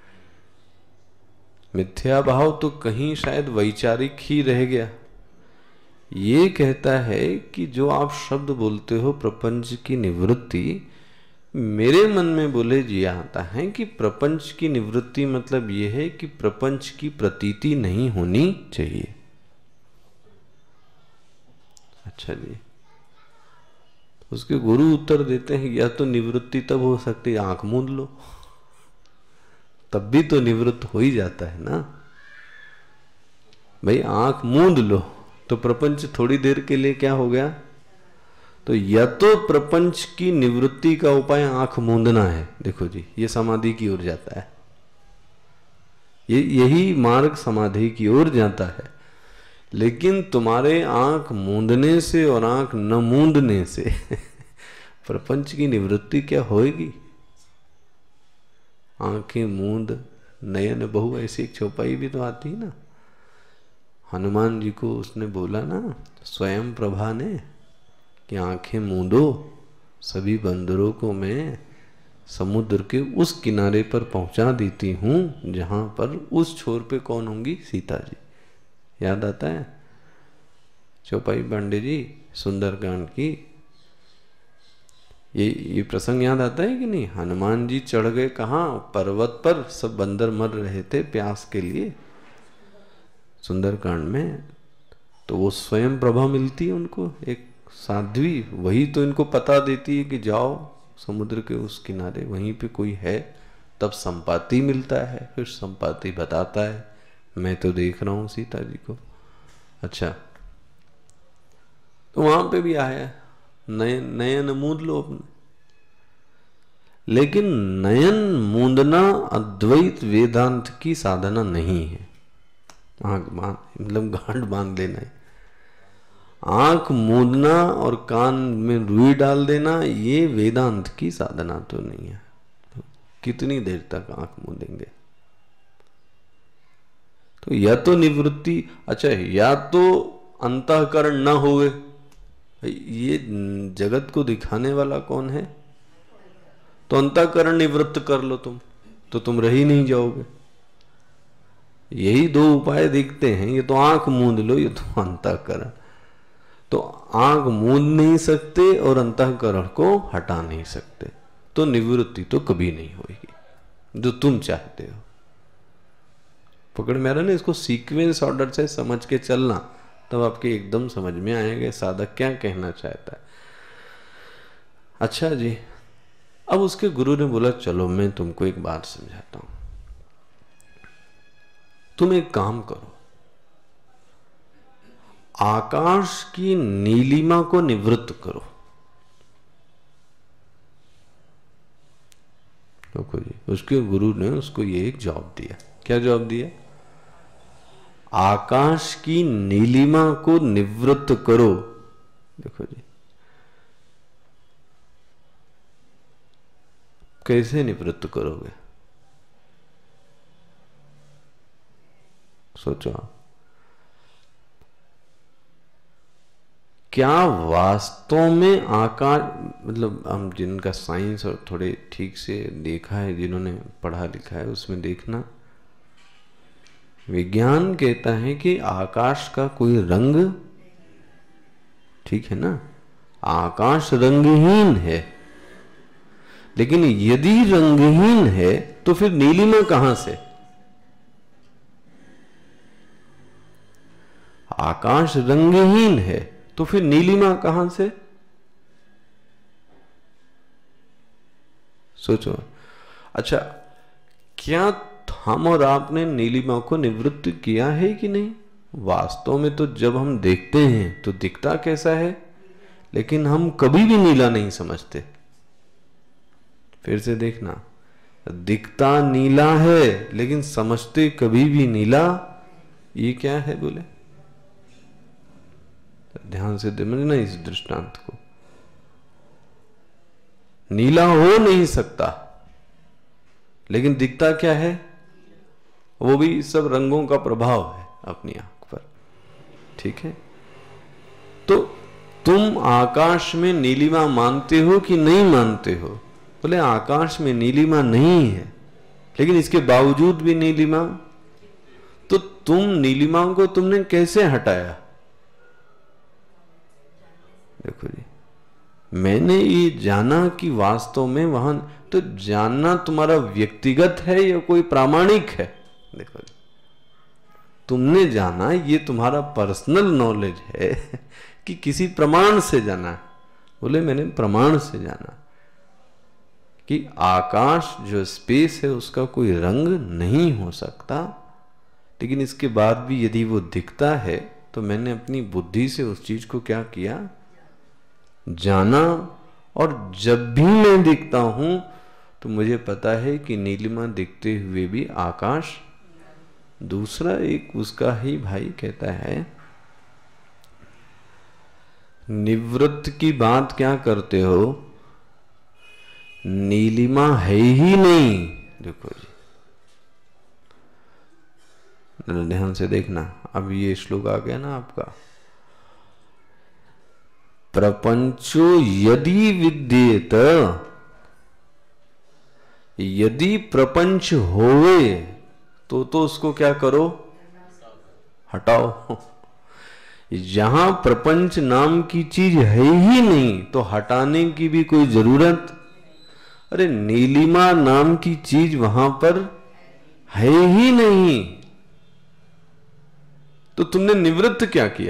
मिथ्या भाव तो कहीं शायद वैचारिक ही रह गया। ये कहता है कि जो आप शब्द बोलते हो प्रपंच की निवृत्ति, मेरे मन में बोले जी आता है कि प्रपंच की निवृत्ति मतलब ये है कि प्रपंच की प्रतीति नहीं होनी चाहिए। अच्छा जी, उसके गुरु उत्तर देते हैं, या तो निवृत्ति तब हो सकती है आंख मूंद लो, तब भी तो निवृत्त हो ही जाता है ना भाई। आंख मूंद लो तो प्रपंच थोड़ी देर के लिए क्या हो गया? तो या तो प्रपंच की निवृत्ति का उपाय आंख मूंदना है। देखो जी, ये समाधि की ओर जाता है, यही मार्ग समाधि की ओर जाता है। लेकिन तुम्हारे आंख मूंदने से और आंख न मूंदने से प्रपंच की निवृत्ति क्या होएगी? आंखें मूंद नयन बहु, ऐसी एक चौपाई भी तो आती है ना। हनुमान जी को उसने बोला ना स्वयं प्रभा ने कि आंखें मूंदो, सभी बंदरों को मैं समुद्र के उस किनारे पर पहुंचा देती हूं जहां पर उस छोर पे कौन होंगी? सीता जी। याद आता है चौपाई पांडे जी सुंदरकांड की? ये प्रसंग याद आता है कि नहीं? हनुमान जी चढ़ गए कहाँ? पर्वत पर। सब बंदर मर रहे थे प्यास के लिए सुंदरकांड में। तो वो स्वयं प्रभा मिलती है उनको, एक साध्वी, वही तो इनको पता देती है कि जाओ समुद्र के उस किनारे, वहीं पे कोई है। तब संपाति मिलता है, फिर संपाति बताता है मैं तो देख रहा हूं सीता जी को। अच्छा, तो वहां पे भी आया नयन मूंद लो अपने। लेकिन नयन मूंदना अद्वैत वेदांत की साधना नहीं है। आंख बांध मतलब गांठ बांध लेना है। आंख मूंदना और कान में रुई डाल देना ये वेदांत की साधना तो नहीं है। तो कितनी देर तक आंख मूंदेंगे? तो या तो निवृत्ति, अच्छा या तो अंतःकरण न होवे। ये जगत को दिखाने वाला कौन है? तो अंतःकरण निवृत्त कर लो तुम, तो तुम रह ही नहीं जाओगे। यही दो उपाय दिखते हैं, ये तो आंख मूंद लो, ये तो अंतःकरण। तो आंख मूंद नहीं सकते और अंतःकरण को हटा नहीं सकते, तो निवृत्ति तो कभी नहीं होगी जो तुम चाहते हो। पकड़ में आ रहा ना? इसको सीक्वेंस ऑर्डर से समझ के चलना, तब आपके एकदम समझ में आएगा साधक क्या कहना चाहता है। अच्छा जी, अब उसके गुरु ने बोला चलो मैं तुमको एक बात समझाता हूं। तुम एक काम करो, आकाश की नीलिमा को निवृत्त करो। देखो जी, उसके गुरु ने उसको ये एक जवाब दिया। क्या जवाब दिया? आकाश की नीलिमा को निवृत्त करो। देखो जी, कैसे निवृत्त करोगे? सोचो आप। क्या वास्तव में आकाश, मतलब हम जिनका साइंस और थोड़े ठीक से देखा है, जिन्होंने पढ़ा लिखा है, उसमें देखना, विज्ञान कहता है कि आकाश का कोई रंग, ठीक है ना, आकाश रंगहीन है। लेकिन यदि रंगहीन है तो फिर नीलिमा कहां से? आकाश रंगहीन है तो फिर नीलिमा कहां से? सोचो। अच्छा, क्या हम और आपने नीलिमा को निवृत्त किया है कि नहीं? वास्तव में तो जब हम देखते हैं तो दिखता कैसा है, लेकिन हम कभी भी नीला नहीं समझते। फिर से देखना, दिखता नीला है लेकिन समझते कभी भी नीला। ये क्या है बोले? ध्यान से समझना इस दृष्टांत को। नीला हो नहीं सकता, लेकिन दिखता क्या है? वो भी सब रंगों का प्रभाव है अपनी आंख पर, ठीक है? तो तुम आकाश में नीलिमा मानते हो कि नहीं मानते हो? बोले आकाश में नीलिमा नहीं है, लेकिन इसके बावजूद भी नीलिमा। तो तुम नीलिमा को तुमने कैसे हटाया? देखो जी, मैंने ये जाना कि वास्तव में वहां, तो जानना तुम्हारा व्यक्तिगत है या कोई प्रामाणिक है? देखो जी, तुमने जाना ये तुम्हारा पर्सनल नॉलेज है कि किसी प्रमाण से जाना? बोले मैंने प्रमाण से जाना कि आकाश जो स्पेस है उसका कोई रंग नहीं हो सकता, लेकिन इसके बाद भी यदि वो दिखता है तो मैंने अपनी बुद्धि से उस चीज को क्या किया? जाना। और जब भी मैं दिखता हूं तो मुझे पता है कि नीलिमा दिखते हुए भी आकाश दूसरा एक उसका ही भाई कहता है, निवृत्त की बात क्या करते हो? नीलिमा है ही नहीं। देखो जी, ध्यान से देखना, अब ये श्लोक आ गया ना आपका, प्रपंचो यदि विद्येत, यदि प्रपंच होवे तो उसको क्या करो, हटाओ। जहां प्रपंच नाम की चीज है ही नहीं तो हटाने की भी कोई जरूरत, अरे नीलिमा नाम की चीज वहां पर है ही नहीं, तो तुमने निवृत्त क्या किया?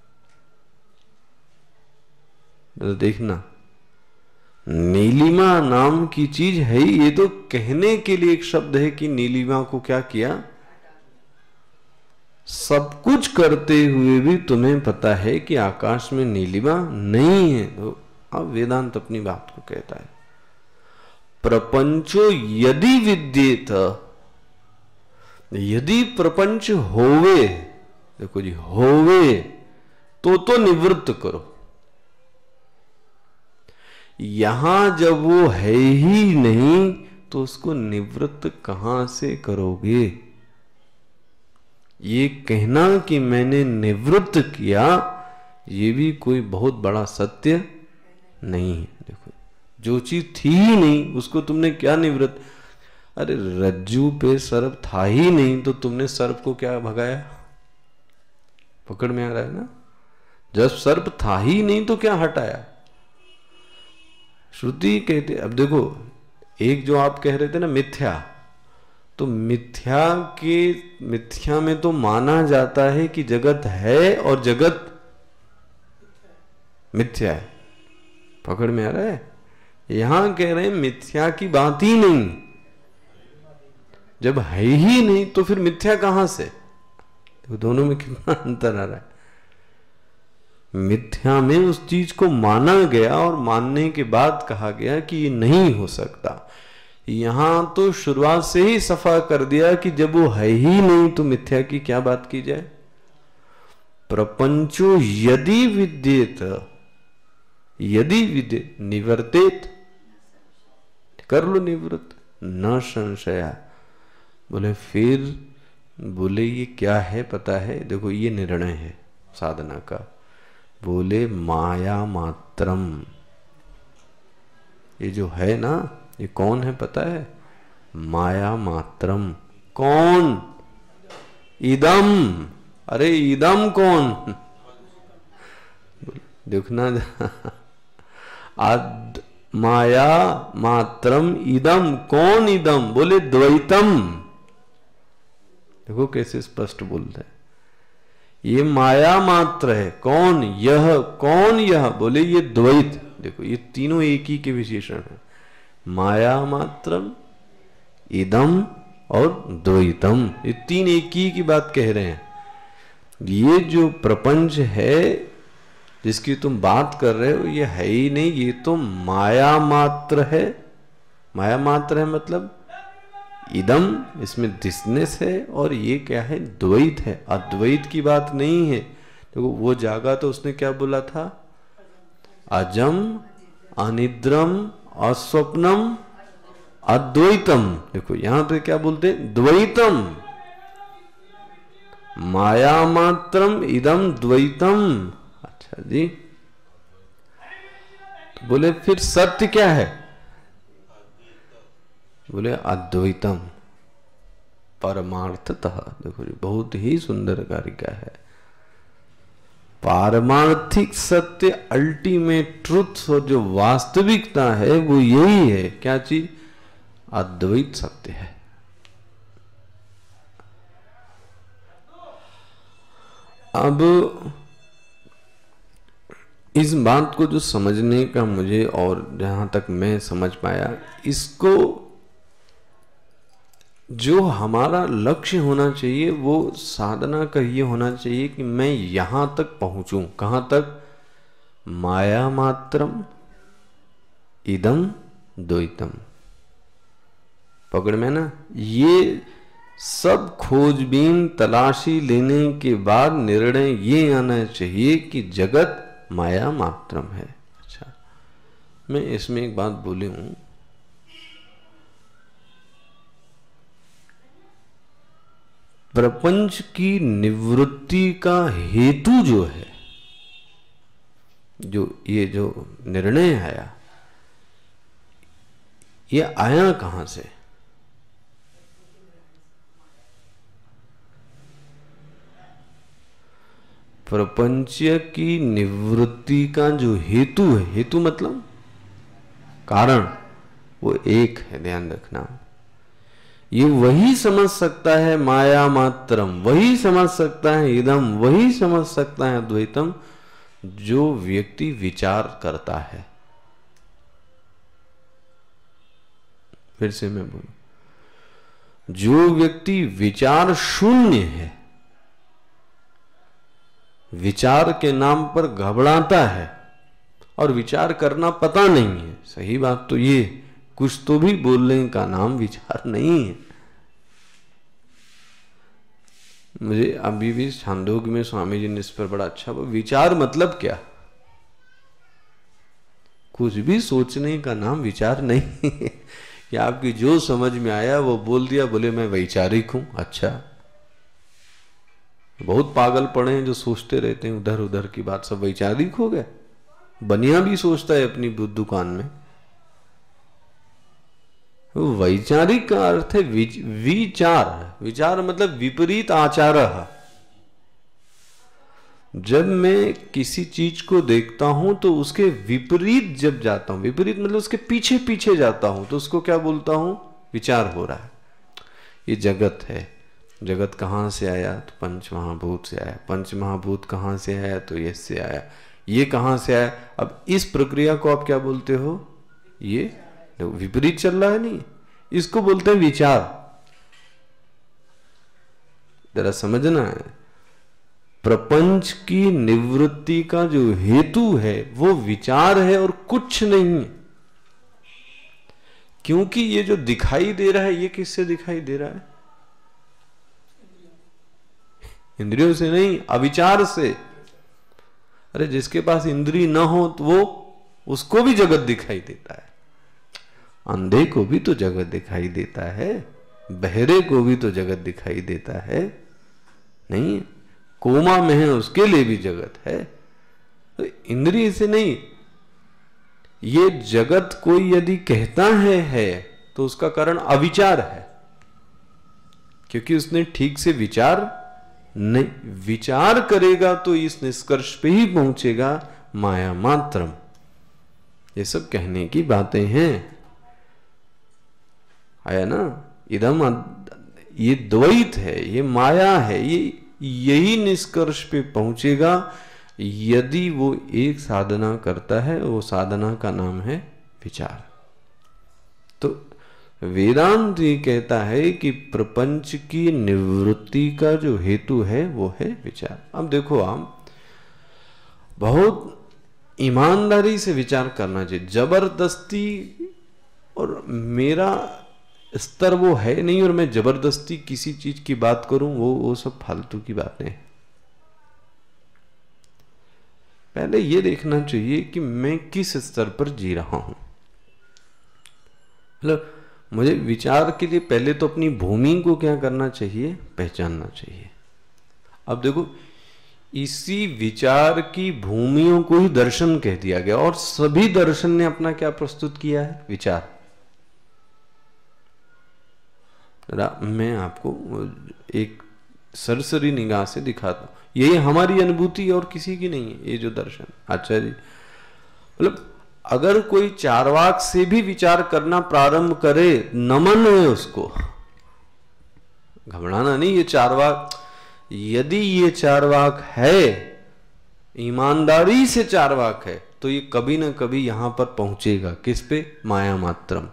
तो देखना, नीलिमा नाम की चीज है ही, ये तो कहने के लिए एक शब्द है कि नीलिमा को क्या किया। सब कुछ करते हुए भी तुम्हें पता है कि आकाश में नीलिमा नहीं है। तो अब वेदांत अपनी बात को कहता है, प्रपंचो यदि विद्येत, यदि प्रपंच होवे, देखो जी, होवे तो निवृत्त करो। यहां जब वो है ही नहीं तो उसको निवृत्त कहां से करोगे? ये कहना कि मैंने निवृत्त किया, ये भी कोई बहुत बड़ा सत्य नहीं है। देखो, जो चीज थी ही नहीं उसको तुमने क्या निवृत्त? अरे रज्जू पे सर्प था ही नहीं तो तुमने सर्प को क्या भगाया? पकड़ में आ रहा है ना? जब सर्प था ही नहीं तो क्या हटाया? श्रुति कहते, अब देखो, एक जो आप कह रहे थे ना मिथ्या, तो मिथ्या में तो माना जाता है कि जगत है और जगत मिथ्या है। पकड़ में आ रहा है? यहां कह रहे हैं मिथ्या की बात ही नहीं, जब है ही नहीं तो फिर मिथ्या कहां से? तो दोनों में कितना अंतर आ रहा है। मिथ्या में उस चीज को माना गया और मानने के बाद कहा गया कि ये नहीं हो सकता। यहां तो शुरुआत से ही सफा कर दिया कि जब वो है ही नहीं तो मिथ्या की क्या बात की जाए। प्रपंचो यदि विद्येत, यदि विद्येत निवर्तेत, कर लो निवृत्त, न संशया। बोले फिर, बोले ये क्या है पता है? देखो ये निर्णय है साधना का। बोले माया मात्रम, ये जो है ना, ये कौन है पता है? माया मात्रम। कौन? इदम। अरे इदम कौन? देखना, माया मात्रम इदम। कौन इदम? बोले द्वैतम। देखो कैसे स्पष्ट बोलते हैं, ये माया मात्र है। कौन? यह। कौन यह? बोले ये द्वैत। देखो ये तीनों एक ही के विशेषण है, माया मात्रम, इदम और द्वैतम। ये तीन एक ही की बात कह रहे हैं। ये जो प्रपंच है जिसकी तुम बात कर रहे हो ये है ही नहीं, ये तो माया मात्र है। माया मात्र है मतलब इदम, इसमें दिसनेस है, और ये क्या है? द्वैत है, अद्वैत की बात नहीं है। देखो वो जागा तो उसने क्या बोला था? अजम अनिद्रम अस्वप्नम अद्वैतम। देखो यहां तो क्या बोलते? द्वैतम। माया मात्रम इदम द्वैतम। अच्छा जी, तो बोले फिर सत्य क्या है? बोले अद्वैतम परमार्थतः। देखो जी बहुत ही सुंदर कारिका है। पारमार्थिक सत्य, अल्टीमेट ट्रुथ, और जो वास्तविकता है वो यही है। क्या चीज? अद्वैत सत्य है। अब इस बात को जो समझने का मुझे, और जहां तक मैं समझ पाया, इसको जो हमारा लक्ष्य होना चाहिए वो साधना का ये होना चाहिए कि मैं यहां तक पहुंचूं। कहां तक? माया मात्रम इदम द्वैतम। पकड़ में ना? ये सब खोजबीन तलाशी लेने के बाद निर्णय ये आना चाहिए कि जगत माया मात्रम है। अच्छा, मैं इसमें एक बात बोली हूं, प्रपंच की निवृत्ति का हेतु जो है, जो ये जो निर्णय आया, ये आया कहां से? प्रपंच की निवृत्ति का जो हेतु है, हेतु मतलब कारण, वो एक है, ध्यान रखना। ये वही समझ सकता है माया मात्रम, वही समझ सकता है इदम, वही समझ सकता है अद्वैतम, जो व्यक्ति विचार करता है। फिर से मैं बोलूं, जो व्यक्ति विचार शून्य है, विचार के नाम पर घबराता है और विचार करना पता नहीं है, सही बात तो ये, कुछ तो भी बोलने का नाम विचार नहीं है। मुझे अभी भी छांदोग्य में स्वामी जी ने इस पर बड़ा अच्छा, विचार मतलब क्या? कुछ भी सोचने का नाम विचार नहीं है कि आपकी जो समझ में आया वो बोल दिया, बोले मैं वैचारिक हूं। अच्छा, बहुत पागल पड़े हैं जो सोचते रहते हैं उधर उधर की बात, सब वैचारिक हो गए। बनिया भी सोचता है अपनी दुकान में। वैचारिक का अर्थ है विचार। विचार मतलब विपरीत आचार। जब मैं किसी चीज को देखता हूं तो उसके विपरीत जब जाता हूं, विपरीत मतलब उसके पीछे पीछे जाता हूं, तो उसको क्या बोलता हूं? विचार हो रहा है। ये जगत है, जगत कहां से आया? तो पंच महाभूत से आया। पंच महाभूत कहां से आया? तो ये से आया। ये कहां से आया? अब इस प्रक्रिया को आप क्या बोलते हो? ये विपरीत चल रहा है, नहीं, इसको बोलते हैं विचार। जरा समझना है, प्रपंच की निवृत्ति का जो हेतु है वो विचार है और कुछ नहीं है। क्योंकि ये जो दिखाई दे रहा है, ये किससे दिखाई दे रहा है? इंद्रियों से नहीं, अविचार से। अरे जिसके पास इंद्रिय ना हो तो वो, उसको भी जगत दिखाई देता है। अंधे को भी तो जगत दिखाई देता है, बहरे को भी तो जगत दिखाई देता है, नहीं? कोमा में है उसके लिए भी जगत है। तो इंद्रिय से नहीं, ये जगत कोई यदि कहता है तो उसका कारण अविचार है, क्योंकि उसने ठीक से विचार नहीं, विचार करेगा तो इस निष्कर्ष पे ही पहुंचेगा, माया मात्रम। ये सब कहने की बातें हैं, आया ना? इदम, ये द्वैत है, ये माया है, ये यही निष्कर्ष पे पहुंचेगा यदि वो एक साधना करता है। वो साधना का नाम है विचार। तो वेदांत ये कहता है कि प्रपंच की निवृत्ति का जो हेतु है वो है विचार। अब देखो, आप बहुत ईमानदारी से विचार करना चाहिए। जबरदस्ती, और मेरा स्तर वो है नहीं और मैं जबरदस्ती किसी चीज की बात करूं, वो सब फालतू की बातें हैं। पहले ये देखना चाहिए कि मैं किस स्तर पर जी रहा हूं। मतलब मुझे विचार के लिए पहले तो अपनी भूमि को क्या करना चाहिए? पहचानना चाहिए। अब देखो, इसी विचार की भूमियों को ही दर्शन कह दिया गया, और सभी दर्शन ने अपना क्या प्रस्तुत किया है? विचार। मैं आपको एक सरसरी निगाह से दिखाता हूं, यही हमारी अनुभूति और किसी की नहीं है। ये जो दर्शन, अच्छा जी, मतलब अगर कोई चारवाक से भी विचार करना प्रारंभ करे, नमन है उसको, घबराना नहीं। ये चारवाक, यदि ये चारवाक है, ईमानदारी से चारवाक है, तो ये कभी ना कभी यहां पर पहुंचेगा। किस पे? माया मात्रम।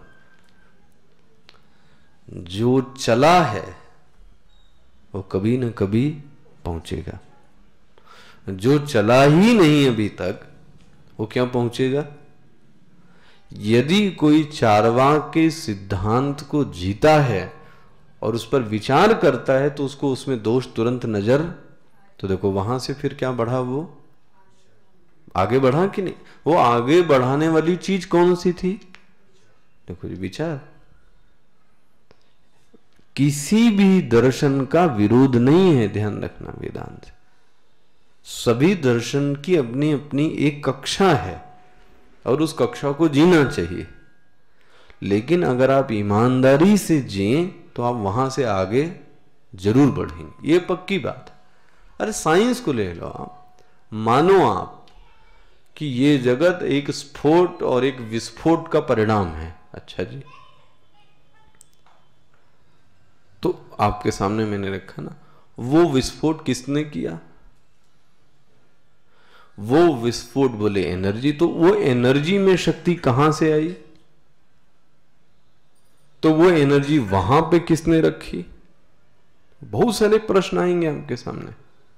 जो चला है वो कभी न कभी पहुंचेगा, जो चला ही नहीं अभी तक वो क्या पहुंचेगा? यदि कोई चारवाक के सिद्धांत को जीता है और उस पर विचार करता है तो उसको उसमें दोष तुरंत नजर, तो देखो वहां से फिर क्या बढ़ा? वो आगे बढ़ा कि नहीं? वो आगे बढ़ाने वाली चीज कौन सी थी? देखो जी, विचार। किसी भी दर्शन का विरोध नहीं है, ध्यान रखना वेदांत। सभी दर्शन की अपनी अपनी एक कक्षा है और उस कक्षा को जीना चाहिए, लेकिन अगर आप ईमानदारी से जिए तो आप वहां से आगे जरूर बढ़ेंगे, ये पक्की बात है। अरे साइंस को ले लो, आप मानो आप कि ये जगत एक स्फोट और एक विस्फोट का परिणाम है, अच्छा जी, तो आपके सामने मैंने रखा ना, वो विस्फोट किसने किया? वो विस्फोट बोले एनर्जी, तो वो एनर्जी में शक्ति कहां से आई? तो वो एनर्जी वहां पे किसने रखी? बहुत सारे प्रश्न आएंगे आपके सामने।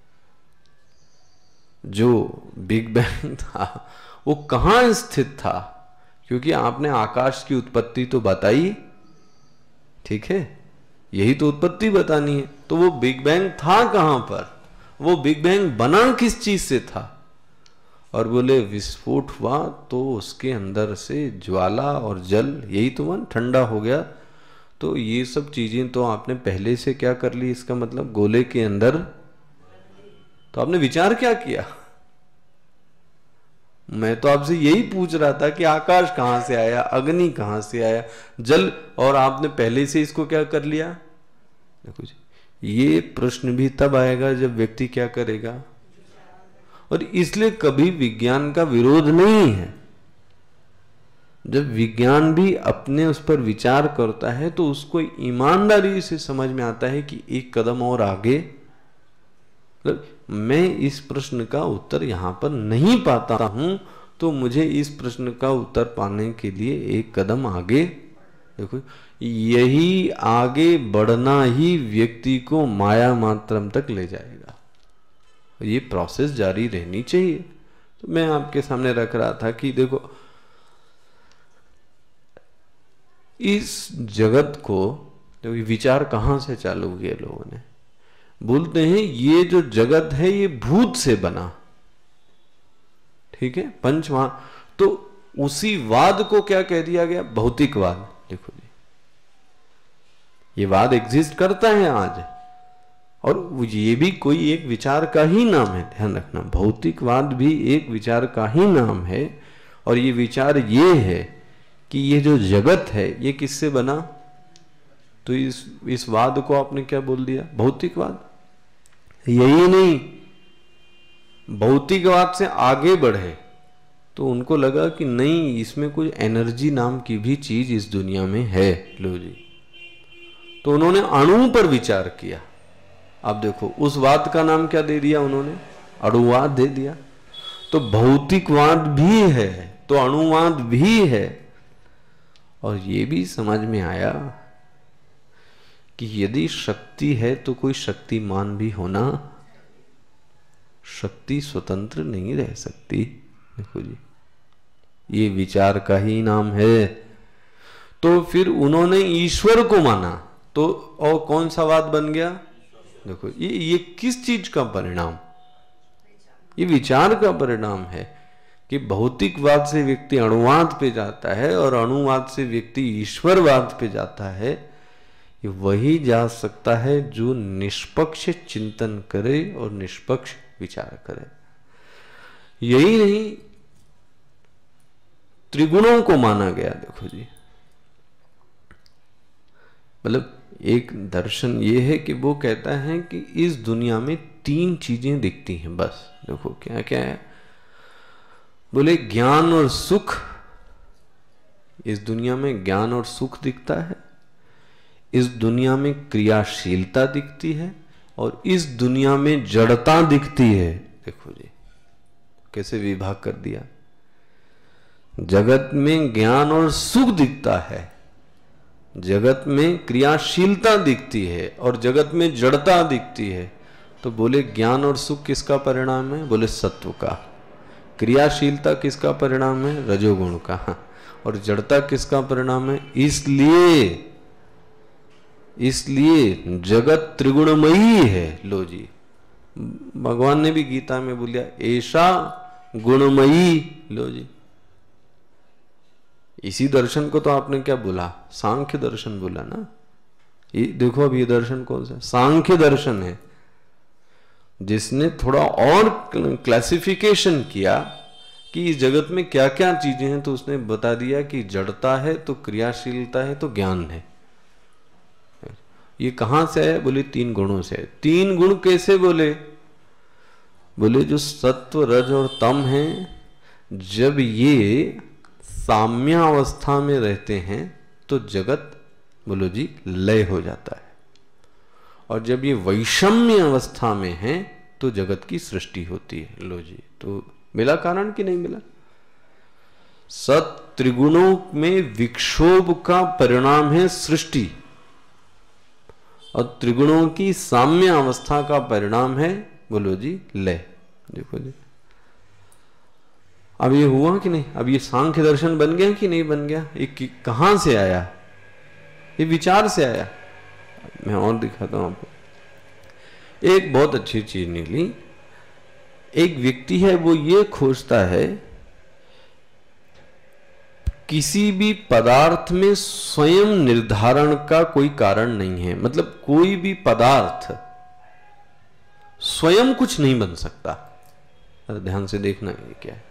जो बिग बैंग था वो कहां स्थित था? क्योंकि आपने आकाश की उत्पत्ति तो बताई, ठीक है, यही तो उत्पत्ति बतानी है, तो वो बिग बैंग था कहां पर? वो बिग बैंग बना किस चीज से था? और बोले विस्फोट हुआ तो उसके अंदर से ज्वाला और जल, यही तो मन ठंडा हो गया। तो ये सब चीजें तो आपने पहले से क्या कर ली? इसका मतलब गोले के अंदर तो आपने विचार क्या किया? मैं तो आपसे यही पूछ रहा था कि आकाश कहां से आया, अग्नि कहां से आया, जल, और आपने पहले से इसको क्या कर लिया? देखो जी, ये प्रश्न भी तब आएगा जब व्यक्ति क्या करेगा। और इसलिए कभी विज्ञान का विरोध नहीं है। जब विज्ञान भी अपने उस पर विचार करता है तो उसको ईमानदारी से समझ में आता है कि एक कदम और आगे, मतलब मैं इस प्रश्न का उत्तर यहां पर नहीं पाता हूं, तो मुझे इस प्रश्न का उत्तर पाने के लिए एक कदम आगे, देखो यही आगे बढ़ना ही व्यक्ति को माया मात्रम तक ले जाएगा। ये प्रोसेस जारी रहनी चाहिए। तो मैं आपके सामने रख रहा था कि देखो इस जगत को, तो विचार कहां से चालू किए लोगों ने? बोलते हैं ये जो जगत है ये भूत से बना, ठीक है, पंचमहा, तो उसी वाद को क्या कह दिया गया? भौतिकवाद। देखो जी, ये वाद एग्जिस्ट करता है आज, और ये भी कोई एक विचार का ही नाम है, ध्यान रखना, भौतिकवाद भी एक विचार का ही नाम है। और ये विचार ये है कि ये जो जगत है ये किससे बना? तो इस वाद को आपने क्या बोल दिया? भौतिकवाद। यही नहीं, भौतिकवाद से आगे बढ़े तो उनको लगा कि नहीं, इसमें कुछ एनर्जी नाम की भी चीज इस दुनिया में है। लो जी, तो उन्होंने अणु पर विचार किया। अब देखो उस वाद का नाम क्या दे दिया उन्होंने? अणुवाद दे दिया। तो भौतिकवाद भी है तो अणुवाद भी है। और ये भी समझ में आया कि यदि शक्ति है तो कोई शक्तिमान भी होना, शक्ति स्वतंत्र नहीं रह सकती। देखो जी, ये विचार का ही नाम है। तो फिर उन्होंने ईश्वर को माना, तो और कौन सा वाद बन गया? देखो ये किस चीज का परिणाम? ये विचार का परिणाम है कि भौतिकवाद से व्यक्ति अणुवाद पे जाता है और अणुवाद से व्यक्ति ईश्वरवाद पे जाता है। ये वही जा सकता है जो निष्पक्ष चिंतन करे और निष्पक्ष विचार करे। यही नहीं, त्रिगुणों को माना गया। देखो जी, मतलब एक दर्शन ये है कि वो कहता है कि इस दुनिया में तीन चीजें दिखती हैं बस। देखो क्या क्या है? बोले ज्ञान और सुख। इस दुनिया में ज्ञान और सुख दिखता है, इस दुनिया में क्रियाशीलता दिखती है, और इस दुनिया में जड़ता दिखती है। देखो जी कैसे विभाग कर दिया। जगत में ज्ञान और सुख दिखता है, जगत में क्रियाशीलता दिखती है, और जगत में जड़ता दिखती है। तो बोले ज्ञान और सुख किसका परिणाम है? बोले सत्व का। क्रियाशीलता किसका परिणाम है? रजोगुण का। और जड़ता किसका परिणाम है? इसलिए जगत त्रिगुणमयी है। लो जी, भगवान ने भी गीता में बोलिया ऐसा गुणमयी। लो जी, इसी दर्शन को तो आपने क्या बोला? सांख्य दर्शन बोला ना, ये देखो अब ये दर्शन कौन सा? सांख्य दर्शन है, जिसने थोड़ा और क्लासिफिकेशन किया कि इस जगत में क्या क्या चीजें हैं, तो उसने बता दिया कि जड़ता है तो क्रियाशीलता है तो ज्ञान है। ये कहां से है? बोले 3 गुणों से। 3 गुण कैसे? बोले जो सत्व रज और तम हैं, जब ये साम्यावस्था में रहते हैं तो जगत बोलो जी लय हो जाता है, और जब ये वैषम्य अवस्था में है तो जगत की सृष्टि होती है। लो जी, तो मिला कारण कि नहीं मिला? सत त्रिगुणों में विक्षोभ का परिणाम है सृष्टि, और त्रिगुणों की साम्य अवस्था का परिणाम है बोलो जी लय। देखो जी, अब ये हुआ कि नहीं? अब ये सांख्य दर्शन बन गया कि नहीं बन गया? ये कहां से आया? ये विचार से आया। मैं और दिखाता हूं आपको। एक बहुत अच्छी चीज निकली। एक व्यक्ति है, वो ये खोजता है किसी भी पदार्थ में स्वयं निर्धारण का कोई कारण नहीं है। मतलब कोई भी पदार्थ स्वयं कुछ नहीं बन सकता। ध्यान से देखना ये क्या है।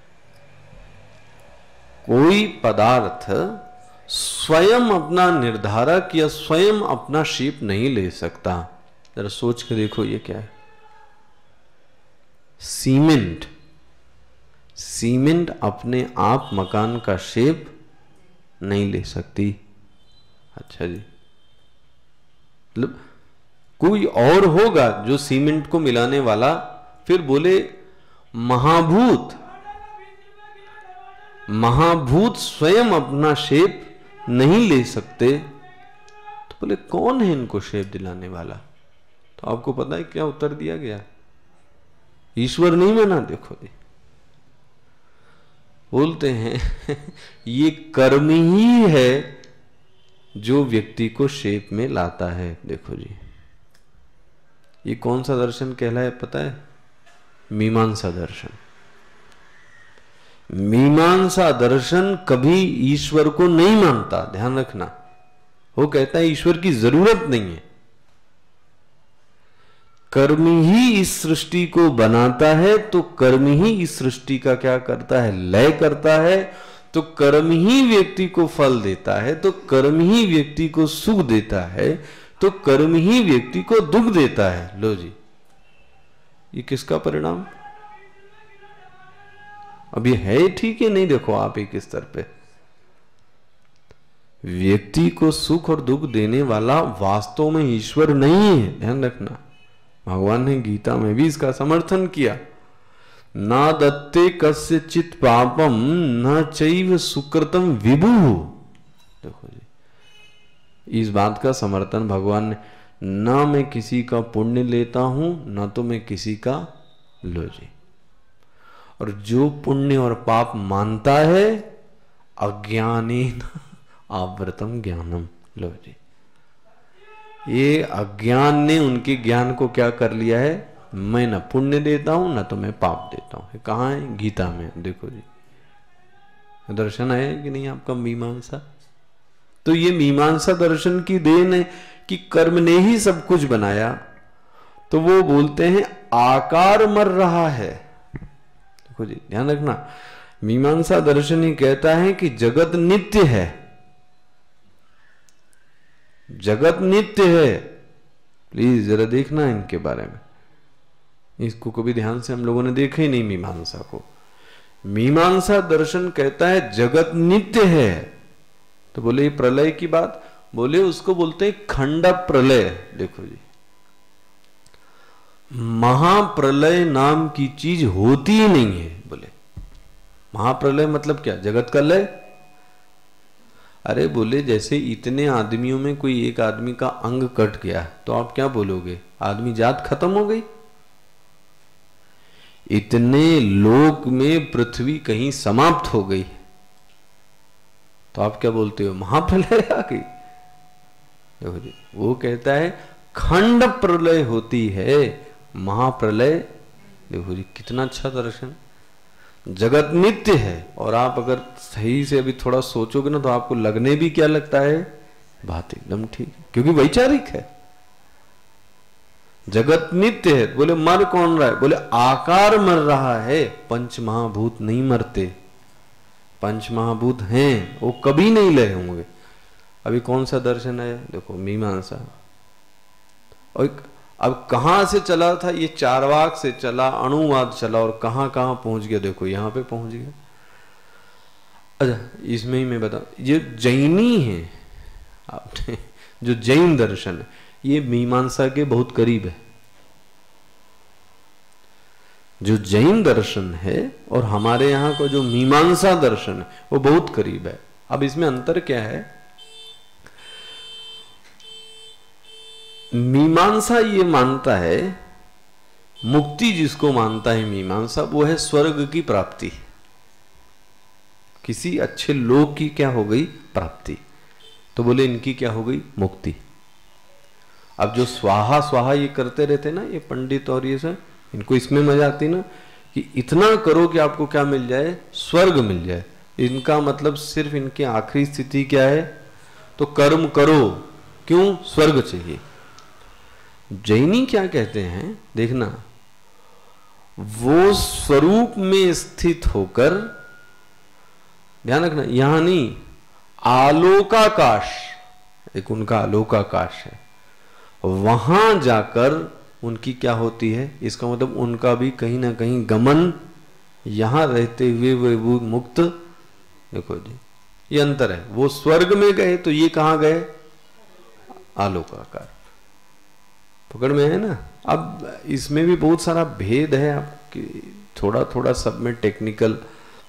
कोई पदार्थ स्वयं अपना निर्धारक या स्वयं अपना शेप नहीं ले सकता। जरा सोच के देखो ये क्या है? सीमेंट। सीमेंट अपने आप मकान का शेप नहीं ले सकती। अच्छा जी, मतलब कोई और होगा जो सीमेंट को मिलाने वाला। फिर बोले महाभूत स्वयं अपना शेप नहीं ले सकते, तो बोले कौन है इनको शेप दिलाने वाला? तो आपको पता है क्या उत्तर दिया गया? ईश्वर नहीं माना। देखो जी, बोलते हैं ये कर्म ही है जो व्यक्ति को शेप में लाता है। देखो जी, ये कौन सा दर्शन कहलाए पता है? मीमांसा दर्शन। मीमांसा दर्शन कभी ईश्वर को नहीं मानता, ध्यान रखना। वो कहता है ईश्वर की जरूरत नहीं है, कर्म ही इस सृष्टि को बनाता है, तो कर्म ही इस सृष्टि का क्या करता है? लय करता है। तो कर्म ही व्यक्ति को फल देता है, तो कर्म ही व्यक्ति को सुख देता है, तो कर्म ही व्यक्ति को दुख देता है। लो जी, ये किसका परिणाम? अब ये है ठीक है नहीं? देखो आप एक स्तर पे व्यक्ति को सुख और दुख देने वाला वास्तव में ईश्वर नहीं है, ध्यान रखना। भगवान ने गीता में भी इसका समर्थन किया। ना दत्ते कस्य चित पापम न चैव सुकृतम विभु। देखो जी, इस बात का समर्थन भगवान ने, ना मैं किसी का पुण्य लेता हूं ना तो मैं किसी का। लो जी, और जो पुण्य और पाप मानता है अज्ञानेन आवृतम ज्ञानम। लो जी, ये अज्ञान ने उनके ज्ञान को क्या कर लिया है? मैं न पुण्य देता हूं ना तो मैं पाप देता हूं। कहां है? गीता में। देखो जी, दर्शन है कि नहीं आपका मीमांसा? तो ये मीमांसा दर्शन की देन है कि कर्म ने ही सब कुछ बनाया। तो वो बोलते हैं आकार मर रहा है। देखो जी, ध्यान रखना, मीमांसा दर्शन ही कहता है कि जगत नित्य है। जगत नित्य है। प्लीज जरा देखना इनके बारे में। इसको कभी ध्यान से हम लोगों ने देखा ही नहीं मीमांसा को। मीमांसा दर्शन कहता है जगत नित्य है। तो बोले ये प्रलय की बात, बोले उसको बोलते हैं खंड प्रलय। देखो जी, महाप्रलय नाम की चीज होती ही नहीं है। बोले महाप्रलय मतलब क्या? जगत का लय। अरे बोले जैसे इतने आदमियों में कोई एक आदमी का अंग कट गया तो आप क्या बोलोगे? आदमी जात खत्म हो गई। इतने लोक में पृथ्वी कहीं समाप्त हो गई तो आप क्या बोलते हो? महाप्रलय आ गई। देखो जी, वो कहता है खंड प्रलय होती है, महाप्रलय। देखो जी, कितना अच्छा दर्शन। जगत नित्य है, और आप अगर सही से अभी थोड़ा सोचोगे ना तो आपको लगने भी क्या लगता है बात एकदम ठीक है, क्योंकि वैचारिक है। जगत नित्य है, बोले मर कौन रहा है? बोले आकार मर रहा है, पंच महाभूत नहीं मरते। पंच महाभूत हैं, वो कभी नहीं लय होंगे। अभी कौन सा दर्शन है? देखो मीमांसा। और अब कहां से चला था ये? चारवाक से चला, अणुवाद चला, और कहां कहां पहुंच गया? देखो यहां पे पहुंच गया। अच्छा, इसमें ही मैं बताऊं, ये जैनी है, आपने जो जैन दर्शन है, ये मीमांसा के बहुत करीब है। जो जैन दर्शन है और हमारे यहां का जो मीमांसा दर्शन है, वो बहुत करीब है। अब इसमें अंतर क्या है? मीमांसा ये मानता है, मुक्ति जिसको मानता है मीमांसा, वो है स्वर्ग की प्राप्ति, किसी अच्छे लोक की क्या हो गई? प्राप्ति। तो बोले इनकी क्या हो गई? मुक्ति। अब जो स्वाहा स्वाहा ये करते रहते ना ये पंडित और ये सब, इनको इसमें मजा आती ना कि इतना करो कि आपको क्या मिल जाए? स्वर्ग मिल जाए। इनका मतलब सिर्फ इनकी आखिरी स्थिति क्या है? तो कर्म करो, क्यों? स्वर्ग चाहिए। जैनी क्या कहते हैं देखना, वो स्वरूप में स्थित होकर, ध्यान रखना यहां नहीं, आलोकाकाश, एक उनका आलोकाकाश है, वहां जाकर उनकी क्या होती है? इसका मतलब उनका भी कहीं ना कहीं गमन, यहां रहते हुए वो मुक्त। देखो जी ये अंतर है, वो स्वर्ग में गए तो ये कहां गए? आलोकाकार। पकड़ में है ना? अब इसमें भी बहुत सारा भेद है, आपकी थोड़ा थोड़ा सब में टेक्निकल।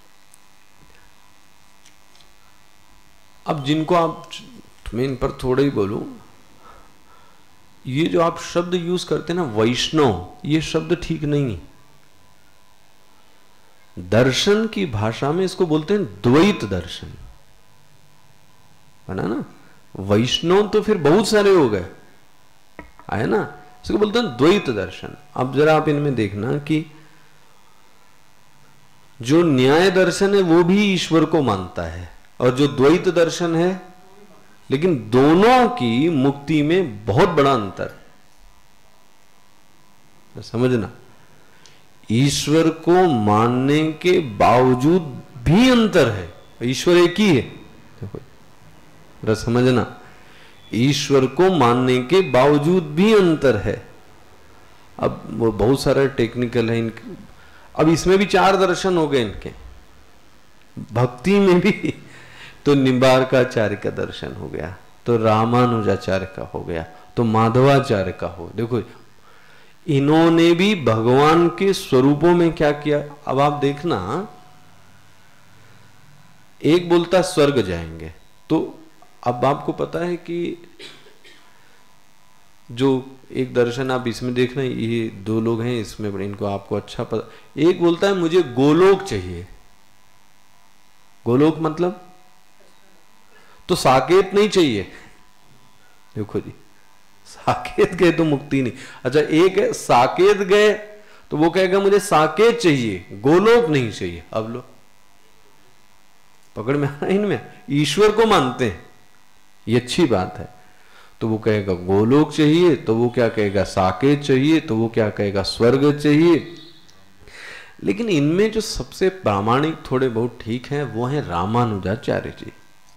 अब जिनको आप, मैं इन पर थोड़ा ही बोलूं, ये जो आप शब्द यूज करते हैं ना वैष्णव, ये शब्द ठीक नहीं है। दर्शन की भाषा में इसको बोलते हैं द्वैत दर्शन, है ना? वैष्णव तो फिर बहुत सारे हो गए, है ना? इसको बोलते हैं द्वैत दर्शन। अब जरा आप इनमें देखना कि जो न्याय दर्शन है वो भी ईश्वर को मानता है, और जो द्वैत दर्शन है, लेकिन दोनों की मुक्ति में बहुत बड़ा अंतर समझना। ईश्वर को मानने के बावजूद भी अंतर है, ईश्वर एक ही है। देखो समझना, ईश्वर को मानने के बावजूद भी अंतर है। अब वो बहुत सारा टेक्निकल है इनके। अब इसमें भी 4 दर्शन हो गए इनके, भक्ति में भी। तो निम्बार्काचार्य का दर्शन हो गया, तो रामानुजाचार्य का हो गया, तो माधवाचार्य का हो। देखो इन्होंने भी भगवान के स्वरूपों में क्या किया। अब आप देखना, एक बोलता स्वर्ग जाएंगे, तो अब आपको पता है कि जो एक दर्शन आप इसमें देखना, ये 2 लोग हैं इसमें, इनको आपको अच्छा पता। एक बोलता है मुझे गोलोक चाहिए। गोलोक मतलब तो साकेत नहीं चाहिए। देखो जी, साकेत गए तो मुक्ति नहीं। अच्छा, एक है साकेत गए तो वो कहेगा मुझे साकेत चाहिए, गोलोक नहीं चाहिए। अब लो, पकड़ में आना इनमें। ईश्वर को मानते हैं, ये अच्छी बात है, तो वो कहेगा गोलोक चाहिए, तो वो क्या कहेगा साकेत चाहिए, तो वो क्या कहेगा स्वर्ग चाहिए। लेकिन इनमें जो सबसे प्रामाणिक थोड़े बहुत ठीक हैं वो हैं रामानुजाचार्य जी।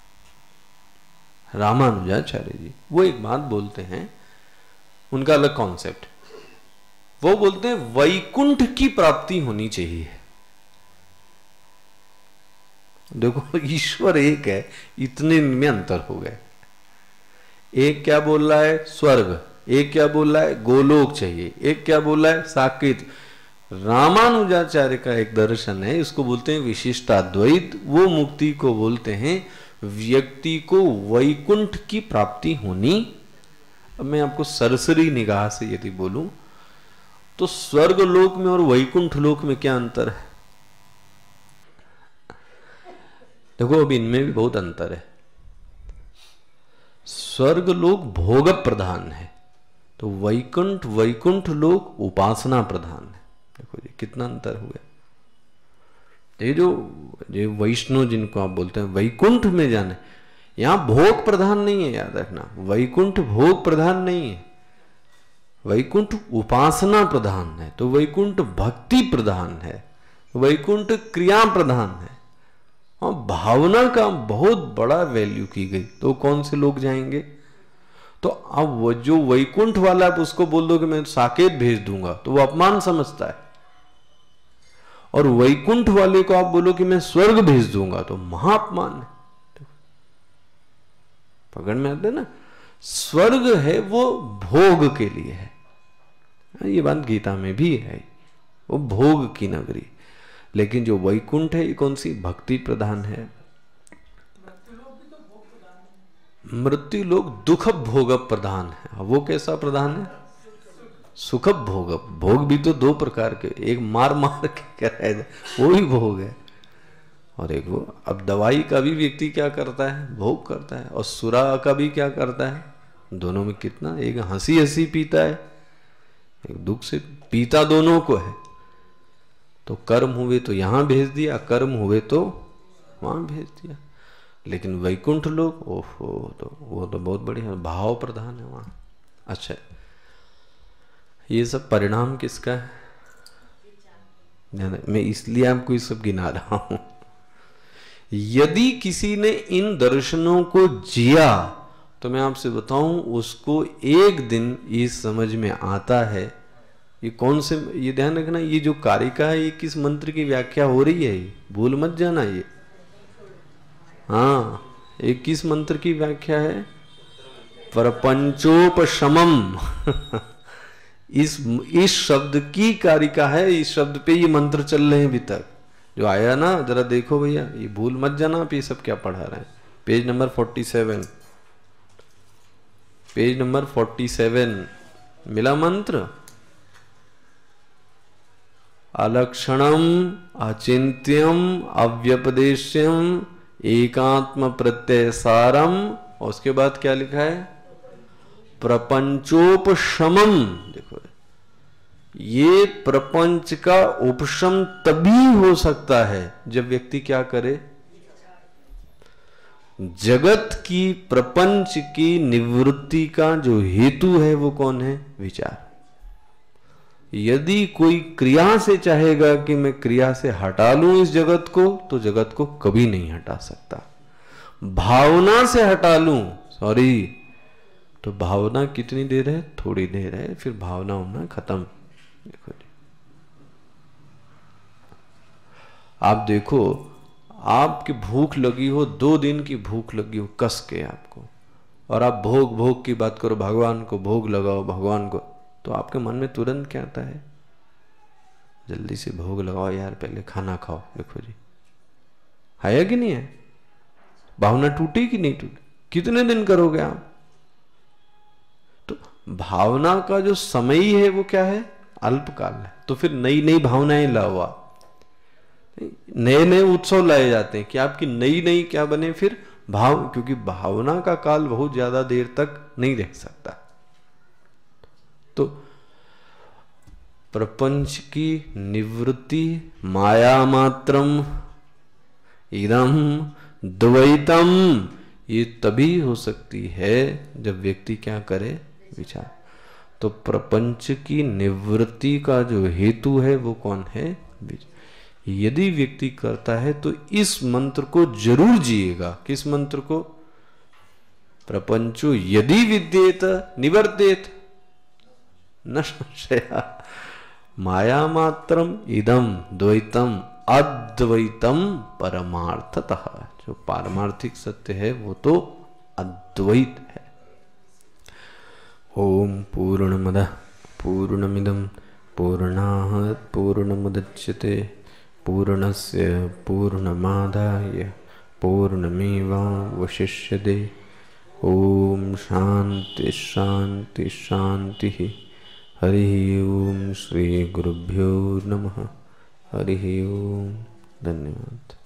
रामानुजाचार्य जी वो एक बात बोलते हैं, उनका अलग कॉन्सेप्ट। वो बोलते हैं वैकुंठ की प्राप्ति होनी चाहिए। देखो ईश्वर एक है, इतने इनमें अंतर हो गए। एक क्या बोल रहा है स्वर्ग, एक क्या बोल रहा है गोलोक चाहिए, एक क्या बोल रहा है साकेत। रामानुजाचार्य का एक दर्शन है, इसको बोलते हैं विशिष्टाद्वैत। वो मुक्ति को बोलते हैं व्यक्ति को वैकुंठ की प्राप्ति होनी। अब मैं आपको सरसरी निगाह से यदि बोलूं तो स्वर्ग लोक में और वैकुंठ लोक में क्या अंतर है? देखो अब इनमें भी बहुत अंतर है। स्वर्ग लोक भोग प्रधान है, तो वैकुंठ लोक उपासना प्रधान है। देखो जी कितना अंतर हुआ। ये जो वैष्णव जिनको आप बोलते हैं वैकुंठ में जाने, यहां भोग प्रधान नहीं है, याद रखना। वैकुंठ भोग प्रधान नहीं है, वैकुंठ उपासना प्रधान है। तो वैकुंठ भक्ति प्रधान है, वैकुंठ क्रिया प्रधान है। और भावना का बहुत बड़ा वैल्यू की गई। तो कौन से लोग जाएंगे? तो अब वो जो वैकुंठ वाला, आप उसको बोल दो कि मैं साकेत भेज दूंगा, तो वो अपमान समझता है। और वैकुंठ वाले को आप बोलो कि मैं स्वर्ग भेज दूंगा, तो महाअपमान है। पकड़ में आते ना? स्वर्ग है वो भोग के लिए है, ये बात गीता में भी है, वो भोग की नगरी। लेकिन जो वैकुंठ है ये कौन सी? भक्ति प्रधान है। मृत्यु लोग दुख भोग प्रधान है। वो कैसा प्रधान है? सुख भोग। भोग भी तो दो प्रकार के, एक मार मार के कराया जाए वो ही भोग है, और एक वो। अब दवाई का भी व्यक्ति क्या करता है? भोग करता है। और सुरा का भी क्या करता है? दोनों में कितना, एक हंसी हंसी पीता है, एक दुख से पीता, दोनों को है। तो कर्म हुए तो यहां भेज दिया, कर्म हुए तो वहां भेज दिया। लेकिन वैकुंठ लोग, ओहो, तो वो तो बहुत बढ़िया भाव प्रधान है वहां। अच्छा, ये सब परिणाम किसका है? मैं इसलिए आपको ये सब गिना रहा हूं। यदि किसी ने इन दर्शनों को जिया तो मैं आपसे बताऊं, उसको एक दिन ये समझ में आता है। ये कौन से, ये ध्यान रखना, ये जो कारिका है ये किस मंत्र की व्याख्या हो रही है, ये भूल मत जाना। ये हाँ, ये किस मंत्र की व्याख्या है? प्रपंचोपशमम इस शब्द की कारिका है। इस शब्द पे ये मंत्र चल रहे हैं अभी तक जो आया ना। जरा देखो भैया, ये भूल मत जाना आप ये सब क्या पढ़ा रहे हैं। पेज नंबर 47, पेज नंबर 47 मिला मंत्र। अलक्षणम अचिंत्यम अव्यपदेश्यम एकात्म प्रत्यय सारम, और उसके बाद क्या लिखा है? प्रपंचोपशमम। देखो, ये प्रपंच का उपशम तभी हो सकता है जब व्यक्ति क्या करे? जगत की, प्रपंच की निवृत्ति का जो हेतु है वो कौन है? विचार। यदि कोई क्रिया से चाहेगा कि मैं क्रिया से हटा लूं इस जगत को, तो जगत को कभी नहीं हटा सकता। भावना से हटा लूं, सॉरी, तो भावना कितनी देर है? थोड़ी देर है, फिर भावना होना खत्म। देखो जी, आप देखो, आपकी भूख लगी हो, 2 दिन की भूख लगी हो कस के आपको, और आप भोग भोग की बात करो, भगवान को भोग लगाओ, भगवान को, तो आपके मन में तुरंत क्या आता है? जल्दी से भोग लगाओ यार, पहले खाना खाओ। देखो जी, है कि नहीं है? भावना टूटी कि नहीं टूटी? कितने दिन करोगे आप? तो भावना का जो समय है वो क्या है? अल्पकाल है। तो फिर नई नई भावनाएं लाओ, नए नए उत्सव लाए जाते हैं कि आपकी नई नई क्या बने फिर भाव, क्योंकि भावना का काल बहुत ज्यादा देर तक नहीं रह सकता। तो प्रपंच की निवृत्ति माया मात्रम इदम द्वैतम, ये तभी हो सकती है जब व्यक्ति क्या करे? विचार। तो प्रपंच की निवृत्ति का जो हेतु है वो कौन है? विचार। यदि व्यक्ति करता है तो इस मंत्र को जरूर जिएगा। किस मंत्र को? प्रपंचो यदि विद्येत निवर्तेत न संशया माया मात्रम इदम द्वैतम अद्वैतम परमार्थतः। जो पारमार्थिक सत्य है वो तो अद्वैत है। ओम पूर्णमदः पूर्णमिदं पूर्णात् पूर्णमुदच्यते पूर्णस्य पूर्णमादाय पूर्णमेवावशिष्यते। ओम शांति शांति शांति। हरि ओम श्री गुरुभ्यो नमः। हरि ओम। धन्यवाद।